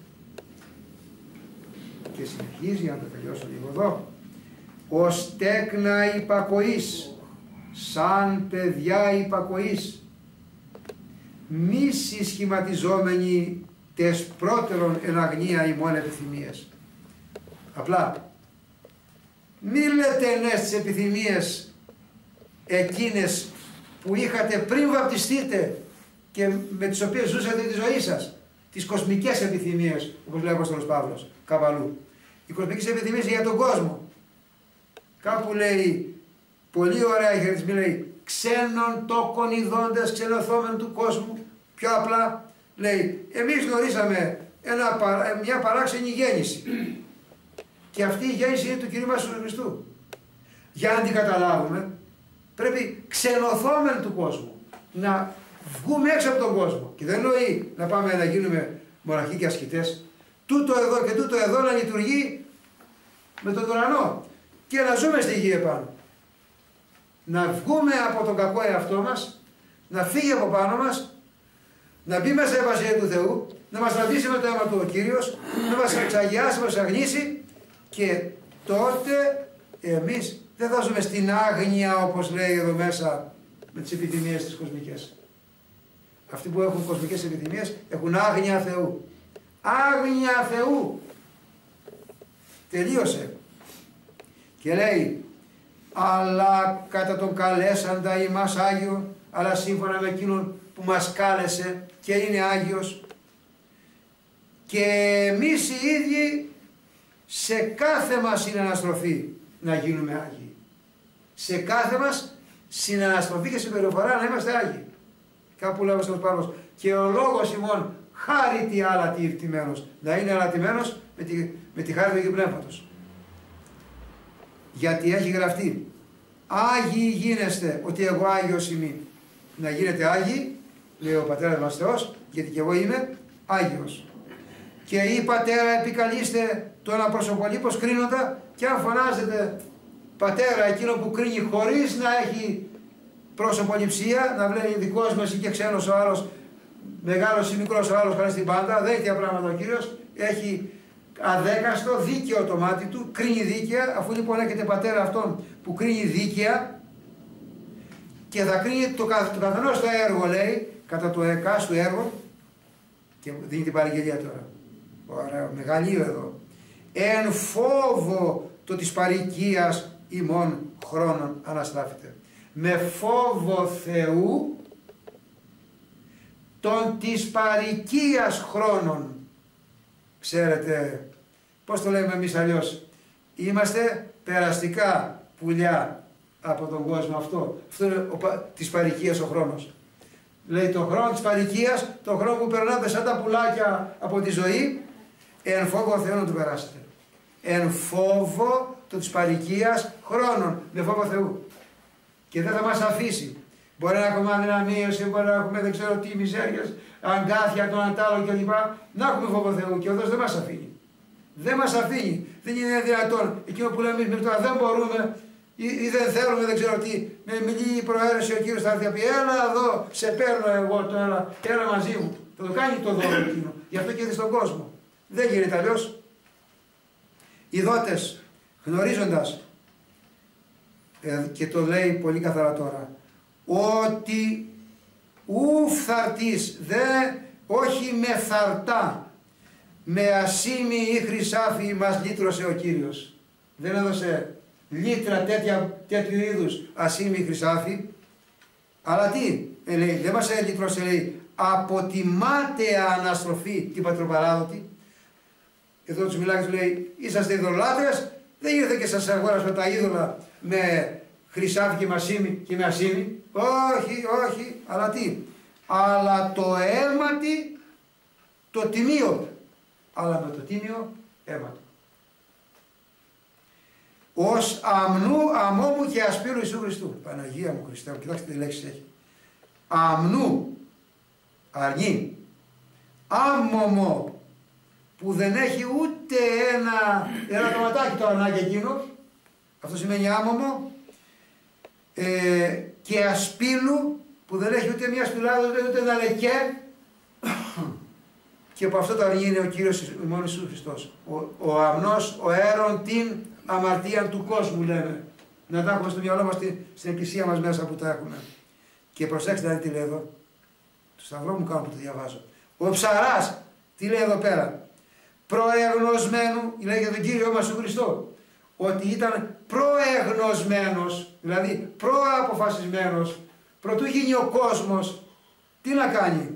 B: Και συνεχίζει, να το τελειώσω λίγο εδώ, ως τέκνα υπακοής, σαν παιδιά υπακοής, μη συσχηματιζόμενοι τες πρώτερον εν αγνία ημών επιθυμίες. Απλά, μη λέτε ναι στις επιθυμίες εκείνες που είχατε πριν βαπτιστείτε και με τις οποίες ζούσατε τη ζωή σας. Τις κοσμικές επιθυμίες, όπως λέει ο Απόστολος Παύλος, Καβαλού. Οι κοσμικές επιθυμίες για τον κόσμο. Κάπου λέει, πολύ ωραία η χαιρετισμή, λέει, ξένων τόκων ειδώντες, ξενωθόμεν του κόσμου. Πιο απλά, λέει, εμείς γνωρίσαμε ένα, μια παράξενη γέννηση. Και αυτή η γέννηση είναι του Κυρίου μας του Χριστού. Για να την καταλάβουμε, πρέπει ξενωθόμεν του κόσμου. Να βγούμε έξω από τον κόσμο. Και δεν εννοεί να πάμε να γίνουμε μοναχοί και ασκητές. Τούτο εδώ και τούτο εδώ να λειτουργεί με τον ουρανό. Και να ζούμε στη γη επάνω. Να βγούμε από τον κακό εαυτό μας, να φύγει από πάνω μας, να μπει μέσα η Βασιλεία του Θεού, να μας τραβήσει με το αίμα του ο Κύριος, να μας εξαγιάσει, να μας αγνήσει και τότε εμείς δεν θα ζούμε στην άγνοια όπως λέει εδώ μέσα με τις επιθυμίες τις κοσμικές. Αυτοί που έχουν κοσμικές επιθυμίες έχουν άγνοια Θεού. Άγνοια Θεού. Τελείωσε. Και λέει, αλλά κατά τον καλέσαντα ημάς Άγιο, αλλά σύμφωνα με εκείνον που μας κάλεσε και είναι Άγιος, και εμείς οι ίδιοι σε κάθε μας συναναστροφή να γίνουμε Άγιοι. Σε κάθε μας συναναστροφή και συμπεριφορά να είμαστε Άγιοι. Κάπου λέμε στον Παύλος, και ο λόγος ημών χάρη τι άλλα τι ευτυμένος, να είναι αλατημένος με τη, με τη χάρη του Αγίου Πνεύματος. Γιατί έχει γραφτεί, Άγιοι γίνεστε, ότι εγώ Άγιος είμαι. Να γίνετε Άγιοι, λέει ο Πατέρας μας Θεός, γιατί και εγώ είμαι Άγιος. Και ή Πατέρα επικαλείστε τον απροσωπολήπως κρίνοντα, και αν φωνάζετε Πατέρα εκείνο που κρίνει χωρίς να έχει προσωποληψία, να βλέπει δικός μας ή και ξένος ο άλλος, μεγάλος ή μικρός ο άλλος, κάνει στην πάντα, δεν έχει τέτοια πράγματα ο Κύριος, έχει αδέκαστο, δίκαιο το μάτι του, κρίνει δίκαια, αφού λοιπόν έχετε πατέρα αυτόν που κρίνει δίκαια και θα κρίνει το, το καθενός το έργο, λέει, κατά το εκάστου έργο, και δίνει την παραγγελία τώρα. Ωραία, μεγαλείο εδώ. Εν φόβο το της παροικίας ημών χρόνων αναστράφητε. Με φόβο Θεού των της παροικίας χρόνων. Ξέρετε, πώς το λέμε εμείς αλλιώς, είμαστε περαστικά πουλιά από τον κόσμο αυτό. Αυτό είναι ο, της παροικίας ο χρόνος. Λέει το χρόνο της παροικίας, το χρόνο που περνάτε σαν τα πουλάκια από τη ζωή, εν φόβο Θεού να του περάσετε. Εν φόβο το της παροικίας χρόνων, με φόβο Θεού. Και δεν θα μας αφήσει. Μπορεί να έχουμε αδυναμίες, μπορεί να έχουμε δεν ξέρω τι μιζέριες, αγκάθια, τον αντάλλο κλπ. Να έχουμε φόβο Θεού και ο Θεός δεν μας αφήνει. Δεν μας αφήνει. Δεν είναι δυνατόν. Εκείνο που λέμε εμείς μέχρι τώρα δεν μπορούμε ή, ή δεν θέλουμε, δεν ξέρω τι. Με μιλή προαίρεση ο Κύριος θα έρθει να πει: έλα εδώ, σε παίρνω εγώ τώρα, έλα μαζί μου. Θα το κάνει το δώρο εκείνο. Γι' αυτό και ήρθε στον κόσμο. Δεν γίνεται αλλιώς. Οι δότες, γνωρίζοντας, ε, και το λέει πολύ καθαρά τώρα, ότι ου φθαρτής, δε, όχι με φθαρτά, με ασήμι ή χρυσάφι μας λύτρωσε ο Κύριος. Δεν έδωσε λίτρα τέτοια, τέτοιου είδους ασήμι ή χρυσάφι, αλλά τι, ε, λέει, δεν μας έλυτρωσε, λέει, από τη μάταια αναστροφή την πατροπαράδοτη. Εδώ τους μιλάει και του λέει: είσαστε ειδωλάτρες, δεν ήρθε και σας αγόρασε τα είδωλα με χρυσάφι και με ασήμι και με ασήμι. Όχι, όχι, αλλά τι, αλλά το αίματι το τιμίο, αλλά με το τίμιο αίμα του. Ως αμνού αμόμου και ασπύρου Ιησού Χριστού. Παναγία μου Χριστέ μου, κοιτάξτε τι λέξεις έχει. Αμνού, αρνή, άμμομο, που δεν έχει ούτε ένα, ένα κομματάκι το αρνάκι εκείνο, αυτό σημαίνει άμμομο, ε, και ασπύλου, που δεν έχει ούτε μια σπηλάδα, ούτε, ούτε ένα λεκέ, και από αυτό το αρνί είναι ο Κύριος μόνος Ιησούς Χριστός. Ο, ο αμνός, ο αέρον την αμαρτία του κόσμου, λέμε. Να τα έχουμε στο μυαλό μας, στην, στην εκκλησία μας μέσα που τα έχουμε. Και προσέξτε να δείτε τι λέει εδώ. Το σταυρό μου κάνω που το διαβάζω. Ο ψαράς, τι λέει εδώ πέρα. Προεγνωσμένου, λέει για τον Κύριο μας τον Χριστό, ότι ήταν προεγνωσμένος, δηλαδή προαποφασισμένος, προτού γίνει ο κόσμος, τι να κάνει.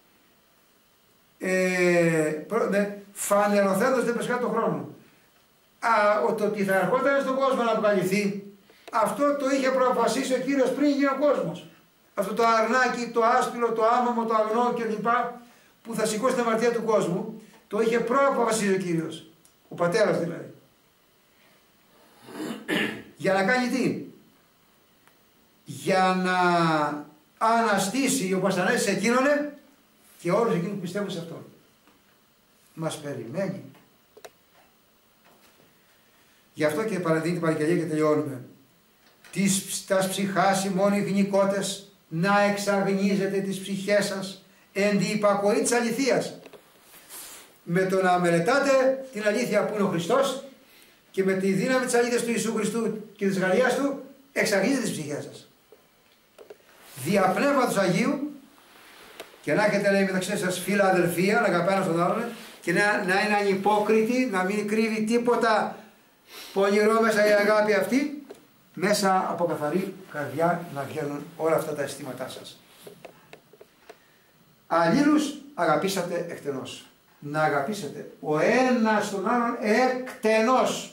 B: Ε, προ, ναι, φανερωθέντος δεν πεσχά τον χρόνο. Α, το ότι θα ερχόταν στον κόσμο να αποκαλυφθεί, αυτό το είχε προαποφασίσει ο Κύριος πριν γίνει ο κόσμος. Αυτό το αρνάκι, το άσπυλο, το άμαμο, το αγνό κλπ. Που θα σηκώσει την αμαρτία του κόσμου, το είχε προαποφασίσει ο Κύριος. Ο πατέρας δηλαδή. Για να κάνει τι? Για να αναστήσει, όπως ανέστησε εκείνον και όλους εκείνους που πιστεύουν σε αυτόν. Μας περιμένει. Γι' αυτό και παραδείγει την παραγγελία και τελειώνουμε. Τις, τας ψυχάς ημών οι γυναικότες να εξαγνίζετε τις ψυχές σας εν τη υπακοή της αληθείας. Με το να μελετάτε την αλήθεια που είναι ο Χριστός και με τη δύναμη της αλήθειας του Ιησού Χριστού και της γαλλίας του εξαγνίζετε τις ψυχές σας. Δια Πνεύματος Αγίου και να έχετε, λέει, μεταξύ σας φίλα αδελφία, να αγαπάνε στον άλλον και να, να είναι ανυπόκριτοι, να μην κρύβει τίποτα πονηρό μέσα η αγάπη αυτή, μέσα από καθαρή καρδιά να βγαίνουν όλα αυτά τα αισθήματά σας. Αλλήλους αγαπήσατε εκτενώς. Να αγαπήσετε ο ένας τον άλλον εκτενώς.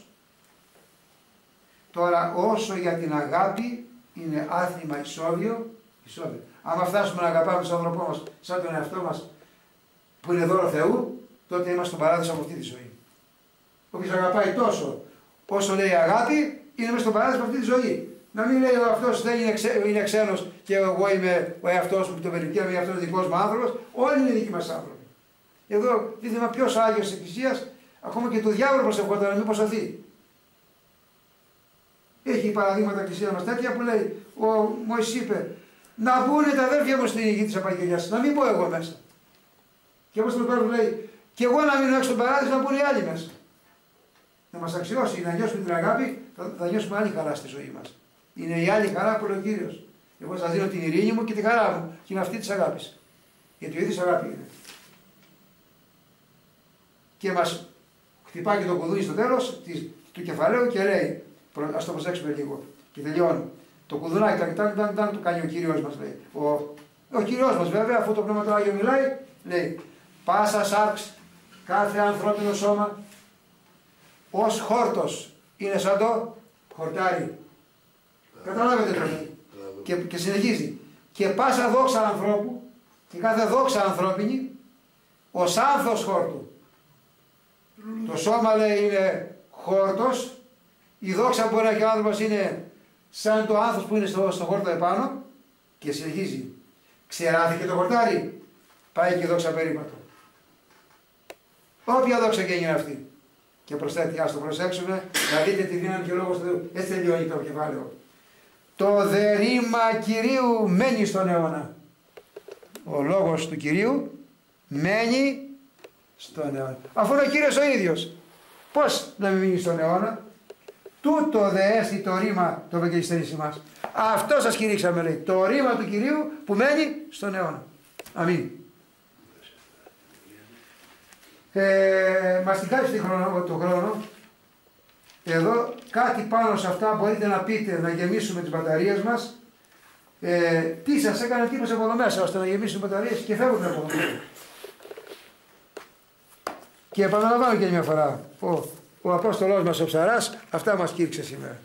B: Τώρα όσο για την αγάπη είναι άθλημα ισόβιο, ισόβιο. Άμα φτάσουμε να αγαπάμε τον άνθρωπό μας σαν τον εαυτό μας που είναι δώρο Θεού, τότε είμαστε στον παράδεισο από αυτή τη ζωή. Όποιος αγαπάει τόσο όσο λέει αγάπη, είναι μέσα στον παράδεισο από αυτή τη ζωή. Να μην λέει ο αυτός δεν είναι, ξέ, είναι ξένος και εγώ είμαι ο εαυτός μου που τον περιπτύαμε, ή αυτός είναι δικός μου άνθρωπος. Όλοι είναι δικοί μας άνθρωποι. Εδώ δίδυμα ποιος Άγιος της Εκκλησίας, ακόμα και το διάβολο προσευχόταν να μην ποσοθεί. Έχει παραδείγματα Εκκλησία μας τέτοια που λέει, ο Μωυσής είπε, να μπουν τα αδέρφια μου στην γη της απαγγελίας, να μην πω εγώ μέσα. Και όπως το Πέτρο λέει, και εγώ να μείνω έξω στον παράδεισο, να μπουν οι άλλοι μέσα. να μας αξιώσει, να νιώσουμε την αγάπη, θα, θα νιώσουμε άλλη χαρά στη ζωή μας. Είναι η άλλη χαρά που λέει ο Κύριος. Εγώ σας δίνω την ειρήνη μου και τη χαρά μου. Και είναι αυτή της αγάπης. Γιατί ο ίδιος αγάπη είναι. Και μας χτυπάει και το κουδούνι στο τέλος του κεφαλαίου και λέει, ας το προσέξουμε λίγο και τελειώνω. Το κουδουνάκι, τάκ, τάκ, τάκ, το κάνει ο Κύριος μας, λέει. Ο, ο Κύριος μας βέβαια, αφού το Πνεύμα του Άγιο μιλάει, λέει, πάσα σάρξ, κάθε ανθρώπινο σώμα, ως χόρτος, είναι σαν το χορτάρι. Καταλάβετε τώρα. Και, και συνεχίζει. Και πάσα δόξα ανθρώπου, και κάθε δόξα ανθρώπινη, ως άνθος χόρτου. Το σώμα, λέει, είναι χόρτος, η δόξα μπορεί να έχει ο άνθρωπος είναι σαν το άνθος που είναι στο, στο χόρτο επάνω, και συνεχίζει. Ξεράθηκε το χορτάρι, πάει και η δόξα περίπατο. Όποια δόξα και είναι αυτή. Και προσθέτει, ας το προσέξουμε, να δείτε τη δύναμη και ο λόγος του Θεού. Έτσι τελειώνει το κεφάλαιο. Το δε ρήμα Κυρίου μένει στον αιώνα. Ο λόγος του Κυρίου μένει στον αιώνα. Αφού είναι ο Κύριος ο ίδιος. Πώς να μην μείνει στον αιώνα. Τούτο δε έστι το ρήμα το ευαγγελιστέρι μας. Αυτό σας κηρύξαμε, λέει. Το ρήμα του Κυρίου που μένει στον αιώνα. Αμήν. Ε, μας την κάτσει τον χρόνο. Εδώ κάτι πάνω σε αυτά μπορείτε να πείτε, να γεμίσουμε τις μπαταρίες μας. Ε, τι σας έκανε τύπος από εδώ μέσα ώστε να γεμίσουμε μπαταρίες και φεύγουμε από εδώ. Και επαναλαμβάνω και μια φορά, ο, ο Απόστολός μας ο Ψαράς αυτά μας κήρυξε σήμερα.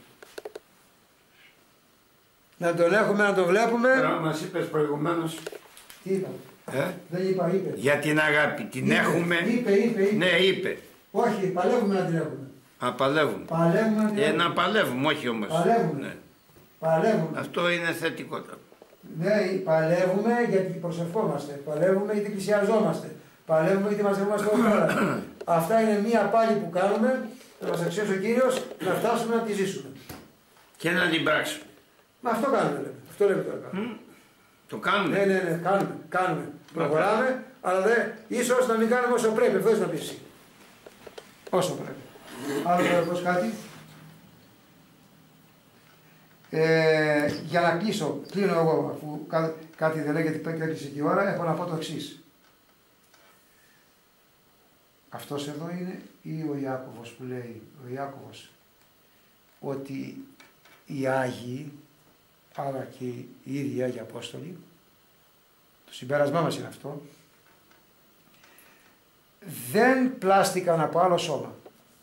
B: Να τον έχουμε, να τον βλέπουμε.
D: Τώρα μας είπες προηγουμένως.
B: Τι είπα.
D: Ε?
B: Δεν είπα, είπε.
D: Για την αγάπη, την
B: είπε,
D: έχουμε.
B: Είπε, είπε, είπε.
D: Ναι, είπε.
B: Όχι, παλεύουμε να την έχουμε.
D: Α, παλεύουμε.
B: Παλεύουμε να την
D: Ε,
B: έχουμε.
D: να παλεύουμε, όχι όμως.
B: Παλεύουμε.
D: Ναι.
B: Παλεύουμε.
D: Αυτό είναι θετικότατο.
B: Ναι, παλεύουμε γιατί προσευχόμαστε. Παλεύουμε γιατί πλησιαζόμαστε. Παλεύουμε γιατί μας είμαστε όλα. Αυτά είναι μία πάλι που κάνουμε, θα μας αξιώσει ο Κύριος, να φτάσουμε να τη ζήσουμε.
D: Και να την πράξουμε.
B: Μα αυτό κάνουμε, λέμε. Αυτό λέμε τώρα.
D: Mm. Το κάνουμε.
B: Ναι, ναι, ναι, κάνουμε. κάνουμε. Προχωράμε, αλλά δε, ίσως να μην κάνουμε όσο πρέπει. Αυτό να πεις εσύ. Όσο πρέπει. Άλλο θα πω κάτι. Ε, για να κλείσω, κλείνω εγώ, αφού κά, κάτι δεν λέγεται και έκλεισε και η ώρα, έχω να πω το εξής. Αυτός εδώ είναι ή ο Ιάκωβος που λέει, ο Ιάκωβος, ότι οι Άγιοι, αλλά και οι ίδιοι Άγιοι Απόστολοι, το συμπέρασμά μας είναι αυτό, δεν πλάστηκαν από άλλο σώμα.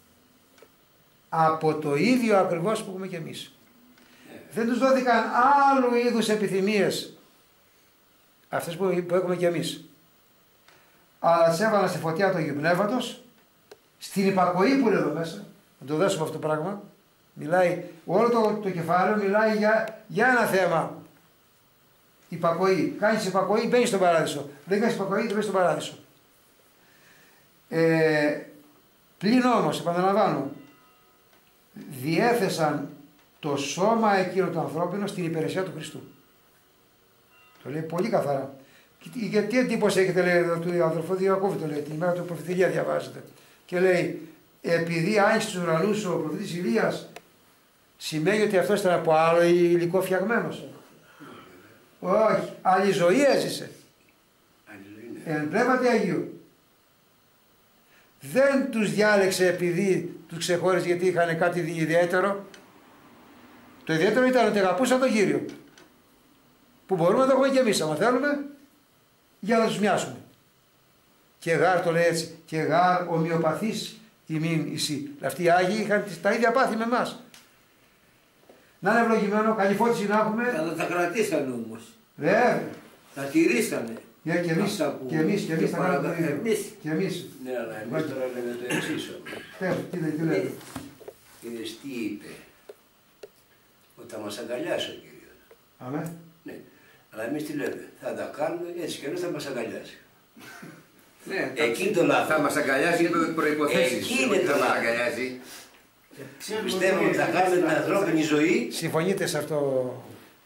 B: Από το ίδιο ακριβώς που έχουμε και εμείς. Δεν τους δόθηκαν άλλου είδους επιθυμίες, αυτές που, που έχουμε και εμείς. Αλλά τις έβαλαν στη φωτιά του Αγίου Πνεύματος, στην υπακοή που είναι εδώ μέσα, να το δέσουμε αυτό το πράγμα, μιλάει, όλο το, το κεφάλαιο μιλάει για, για ένα θέμα. Υπακοή. Κάνεις υπακοή, μπαίνεις στον παράδεισο. Δεν κάνεις υπακοή, δεν μπαίνεις στον παράδεισο. Ε, πλην όμως, επαναλαμβάνω, διέθεσαν το σώμα εκείνο το ανθρώπινο στην υπηρεσία του Χριστού. Το λέει πολύ καθαρά. Γιατί εντύπωση έχετε, λέει, του αδελφού Διακόβη, το λέει, την ημέρα του προφητηλία διαβάζετε. Και λέει, επειδή άνοιξε τους ουρανούς ο προφητής Ηλίας, σημαίνει ότι αυτός ήταν από άλλο υλικό φτιαγμένος. Όχι, άλλη ζωή έζησε. Εν πνεύματι Αγίου. Δεν τους διάλεξε επειδή τους ξεχώριζε γιατί είχαν κάτι ιδιαίτερο. Το ιδιαίτερο ήταν ότι αγαπούσαν τον Κύριο. Που μπορούμε να το έχουμε και εμείς, άμα θέλουμε, για να τους μοιάσουμε. Και γάρ το λέει έτσι, και γάρ ομοιοπαθής ημίν εσύ. Αυτοί οι Άγιοι είχαν τα ίδια πάθη με εμάς. Να είναι ευλογημένο, καλή φώτιση να έχουμε.
E: Αλλά τα κρατήσανε όμως.
B: Βέβαια.
E: Τα τηρήσανε.
B: Yeah, και εμείς,
E: που...
B: και εμείς, και εμείς τα κάνουμε το ίδιο.
E: Εμείς.
B: Και εμείς.
E: Ναι, αλλά εμείς τώρα λέμε το εξής όμως.
B: Πες, τι λέει, τι λέει.
E: Είδες τι είπε. Ότι θα μας αγκαλιάσει ο Κύριος.
B: Αμέ.
E: Ναι. Αλλά εμείς τι λέμε. Θα τα κάνουμε έτσι και εμείς θα μας αγκαλιάσει.
C: Ναι,
E: Εκεί το λάθος.
C: θα μας αγκαλιάσει με προϋποθέσεις.
E: Εκεί είναι το
C: θα μας
E: λάθος.
C: αγκαλιάσει.
E: Πιστεύω ότι θα κάνουμε την ανθρώπινη ζωή.
B: Συμφωνείτε σε αυτό.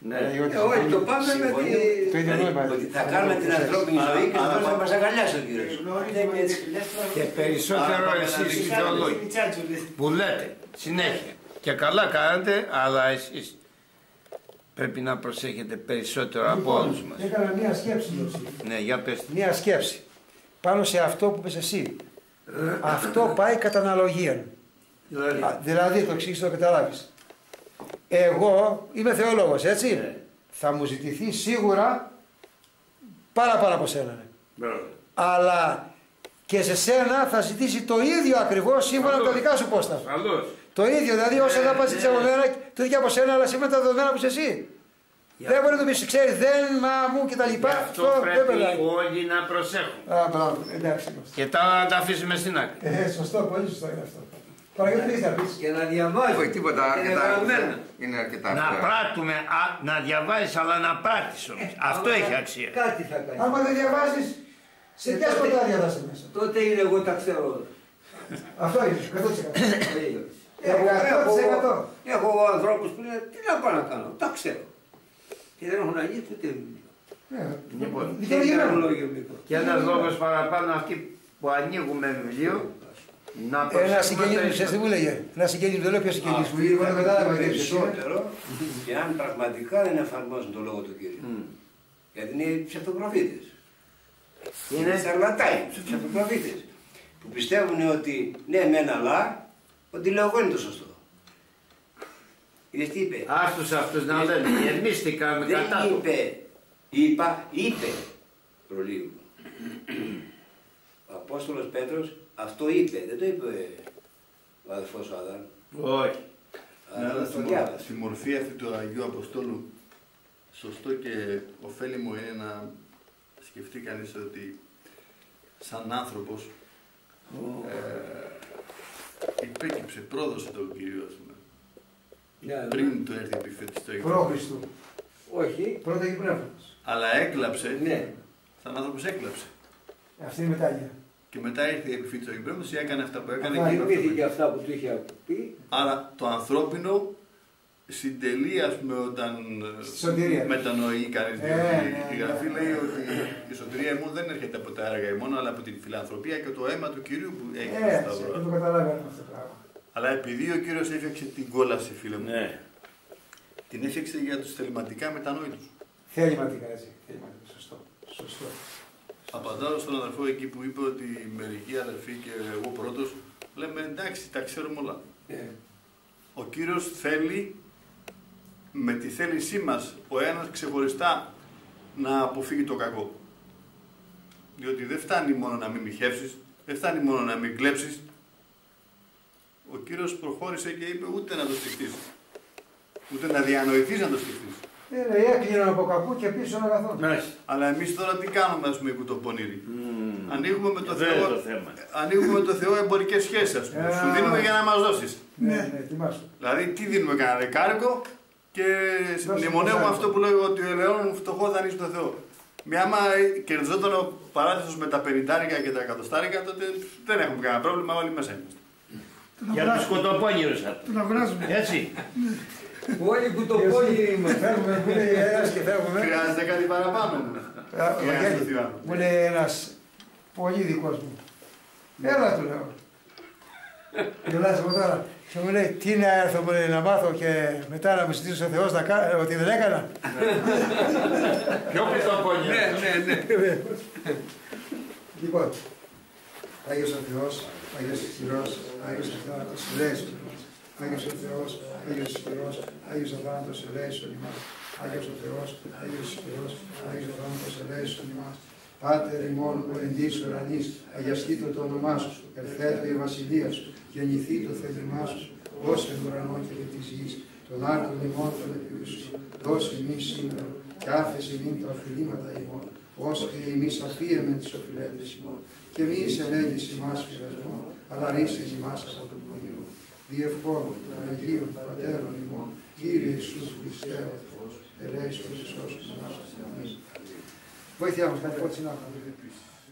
D: Ναι.
E: Ε, όχι, το πάμε με τη...
B: Το ίδιο νόημα.
E: Ότι θα κάνουμε την ανθρώπινη ζωή και θα μας αγκαλιάσει ο Κύριος.
D: Και περισσότερο εσείς οι θεολόγοι που λέτε συνέχεια. Και καλά κάνετε, αλλά εσείς πρέπει να προσέχετε περισσότερο από όλους μας.
B: Έκανα μία σκέψη, Ιωσή.
D: Ναι, για πες.
B: Μία σκέψη. Πάνω σε αυτό που είπες εσύ. Αυτό πάει κατά αναλογία. Α, δηλαδή, το εξήγησε, το καταλάβεις. Εγώ είμαι θεολόγος, έτσι.
D: Ναι.
B: Θα μου ζητηθεί σίγουρα πάρα πάρα από σένα. Ναι. Αλλά και σε σένα θα ζητήσει το ίδιο ακριβώς σύμφωνα με τα δικά σου πόστα.
D: Καλώς.
B: Το ίδιο, δηλαδή όσο θα πας ζητήσει από μένα, το ίδιο από σένα, αλλά σύμφωνα με τα δεδομένα που είσαι εσύ. Δεν μπορεί να το πεις, ξέρεις, δεν, μα μου και τα λοιπά.
D: Γι' αυτό
B: δεν
D: πρέπει
B: περνάει.
D: όλοι να προσέχουν.
B: Α, μπράβο, εντάξει. είμαστε.
D: Και τα να τα αφήσουμε στην άκρη.
B: Ε, σωστό, πολύ σωστό είναι αυτό. Παραγγέλνει, τι έχεις να πεις.
E: Και να διαβάζει.
C: Όχι, τίποτα.
E: Είναι
C: Αρκετά.
E: γραμμένα.
C: Είναι αρκετά.
D: Να πράττουμε, α, να διαβάζεις αλλά να πράττεις όμως. Αυτό έχει αξία.
E: Κάτι θα κάνει.
B: Άμα δεν διαβάζεις, σε ποια
E: τότε-
B: σκοτάδια θα είσαι μέσα.
E: Τότε είναι εγώ τα ξέρω όλα.
B: Αυτό είναι, εκατό τοις εκατό.
E: Έχω,
B: εκατό τοις εκατό.
E: έχω, έχω ανθρώπους που λένε τι να πάω να κάνω, τα ξέρω. Και δεν έχουν αγγίσει ούτε βιβλίο.
B: Ναι,
D: Λοιπόν,
E: Και
B: δικαιολογημένο.
E: ένα λόγιο μικρό.
D: Και ένας λόγος παραπάνω αυτοί που ανοίγουμε βιβλίο να
B: Ένα
D: προσέχουμε
B: συγγενής μου, ξέρεις τι
D: περισσότερο.
B: μου λέγε. Ένα συγγενής μου, δεν λέω ποιος συγγενής μου, εγώ δεν κατάλαβα τι είναι.
E: Περισσότερο, και αν πραγματικά δεν εφαρμόζουν το λόγο του Κύριου.
D: Μμ.
E: Γιατί είναι ψευτοπροφήτες.
D: Είναι.
E: Είναι σαρλατάι, ψευτοπροφήτες. Που πιστεύουν ότι ναι, μεν αλλά, ότι λέω εγώ είναι το σωστό. Είδες τι είπε.
D: Άστος αυτούς να λένε, εμείς τι κάνουμε κατά
E: Δεν
D: του.
E: είπε, είπα, είπε προλίγου. Ο Απόστολος Πέτρος αυτό είπε, δεν το είπε ο αδερφός ο Αδάμ.
D: Όχι.
A: Ναι, αλλά
E: Αλλά
A: στη
E: το
A: μορ-
E: διάβασε.
A: στη μορφή αυτή του Αγίου Αποστόλου, σωστό και ωφέλιμο είναι να σκεφτεί κανείς ότι σαν άνθρωπος ε, υπέκυψε, πρόδωσε τον Κύριο, ας πούμε,
E: Ναι,
A: πριν του έρθει η επίφετη στο Αιγύπτο.
B: Προ Χριστού.
E: όχι,
B: Πρώτα και πνεύματος.
A: Αλλά έκλαψε,
E: ναι.
A: σαν άνθρωπος έκλαψε.
B: Αυτή είναι η μετάγεια.
A: Και μετά ήρθε η επιφύτηση του Αγίου και έκανε αυτά που έκανε
B: Αυτά
A: και είπε αυτά που
E: Θυμήθηκε
A: έκανε.
E: αυτά που του είχε πει.
A: Άρα το ανθρώπινο συντελεί, ας πούμε, όταν
B: Στη σωτηρία.
A: μετανοεί κανείς.
B: Ε,
A: διότι
B: ναι,
A: η
B: ναι,
A: Γραφή
B: ναι.
A: λέει ότι η σωτηρία ημών δεν έρχεται από τα έργα ημών, αλλά από την φιλανθρωπία και το αίμα του Κυρίου που έχει στο
B: Ε,
A: Σταυρό.
B: δεν το καταλάβαμε αυτό το πράγμα.
A: Αλλά επειδή ο Κύριος έφτιαξε την κόλαση, φίλε μου,
D: Ναι.
A: την έφτιαξε για τους θεληματικά μετανόητους.
B: Θέληματικά έτσι. Θέληματικά, σωστό. Σωστό.
A: Απαντάω στον αδερφό εκεί που είπε ότι μερικοί αδερφοί και εγώ πρώτος λέμε εντάξει, τα ξέρουμε όλα.
E: Ε,
A: Ο Κύριος θέλει με τη θέλησή μας ο ένας ξεχωριστά να αποφύγει το κακό. Διότι δεν φτάνει μόνο να μην μοιχεύσεις, δεν φτάνει μόνο να μην κλέψεις. Ο Κύριος προχώρησε και είπε ούτε να το σκεφτείς, ούτε να διανοηθείς να το σκεφτείς.
B: Ε, λέει, έκλειναν από κακού και πίσω να καθόν.
D: Μάλιστα.
A: Αλλά εμείς τώρα τι κάνουμε, ας πούμε, οι κουτοπονήροι.
D: Μμμ.
A: Ανοίγουμε με το
D: Δεν
A: Θεό,
D: είναι το θέμα.
A: ανοίγουμε με το Θεό εμπορικές σχέσεις, ας πούμε.
B: Ε,
A: Σου δίνουμε για να μας δώσεις.
B: Ναι, ναι, θυμάσαι.
A: Δηλαδή, τι δίνουμε, κανένα δεκάρικο και μνημονεύουμε
B: δεκάρικο.
A: αυτό που λέει ότι ο ελαιόν μου φτωχό δανείζει το Θεό. Μια άμα κερδιζόταν ο παράδεισος με τα πενηντάρικα και τα εκατοστάρικα, τότε δεν έχουμε κανένα πρόβλημα, όλοι μέσα είμαστε.
D: Για τους κοτοπόνιους αυτό.
F: Τον αγοράζουμε.
D: Έτσι.
E: όλοι που το πόνι είμαστε.
B: Φεύγουμε, μου λέει ένας και φεύγουμε.
A: Χρειάζεται κάτι παραπάνω.
B: Α,
A: Για να
B: Βαγγέλη,
A: σωθεί ο άνθρωπος.
B: μου λέει ένας πολύ δικός μου. Έλα του λέω. Γελάς από τώρα. Και μου λέει τι να έρθω μου λέει, να μάθω και μετά να μου ζητήσει ο Θεός να κα- ότι δεν έκανα.
D: Ποιο κοτοπόνιο.
E: Ναι, ναι, ναι.
B: Λοιπόν, Άγιος ο Θεός, Άγιος Ισχυρός, Άγιος ο Θάνατος, ελέησον ημάς. Άγιος ο Θεός, Άγιος Ισχυρός, Άγιος ο Θάνατος, ελέησον ημάς. Άγιος ο Θεός, Άγιος Ισχυρός, Άγιος ο Θάνατος, ελέησον ημάς. Πάτερ ημών που εν της ουρανής, αγιαστήτω το όνομά σου, ερθέτω η βασιλεία σου, γεννηθεί το θέλημά σου, ως εν ουρανό και επί της γης, τον άρκον ημών των επιούσου, δώσε εμείς σήμερα, και άφεση ημίν τα οφειλήματα ημών, ως και εμείς αφίεμεν τις οφειλέτες ημών, και μη εις ενέγγις ημάς πειρασμόν, αλλά ρίσε ημάς από τον πονηρό. Διευχών των Αγίων Πατέρων ημών, Κύριε Ιησούς Χριστέ ο Θεός, ελέησον και σώσον ημάς. Αμήν. Βοήθειά μας, κάτι πω συνάδελφοι.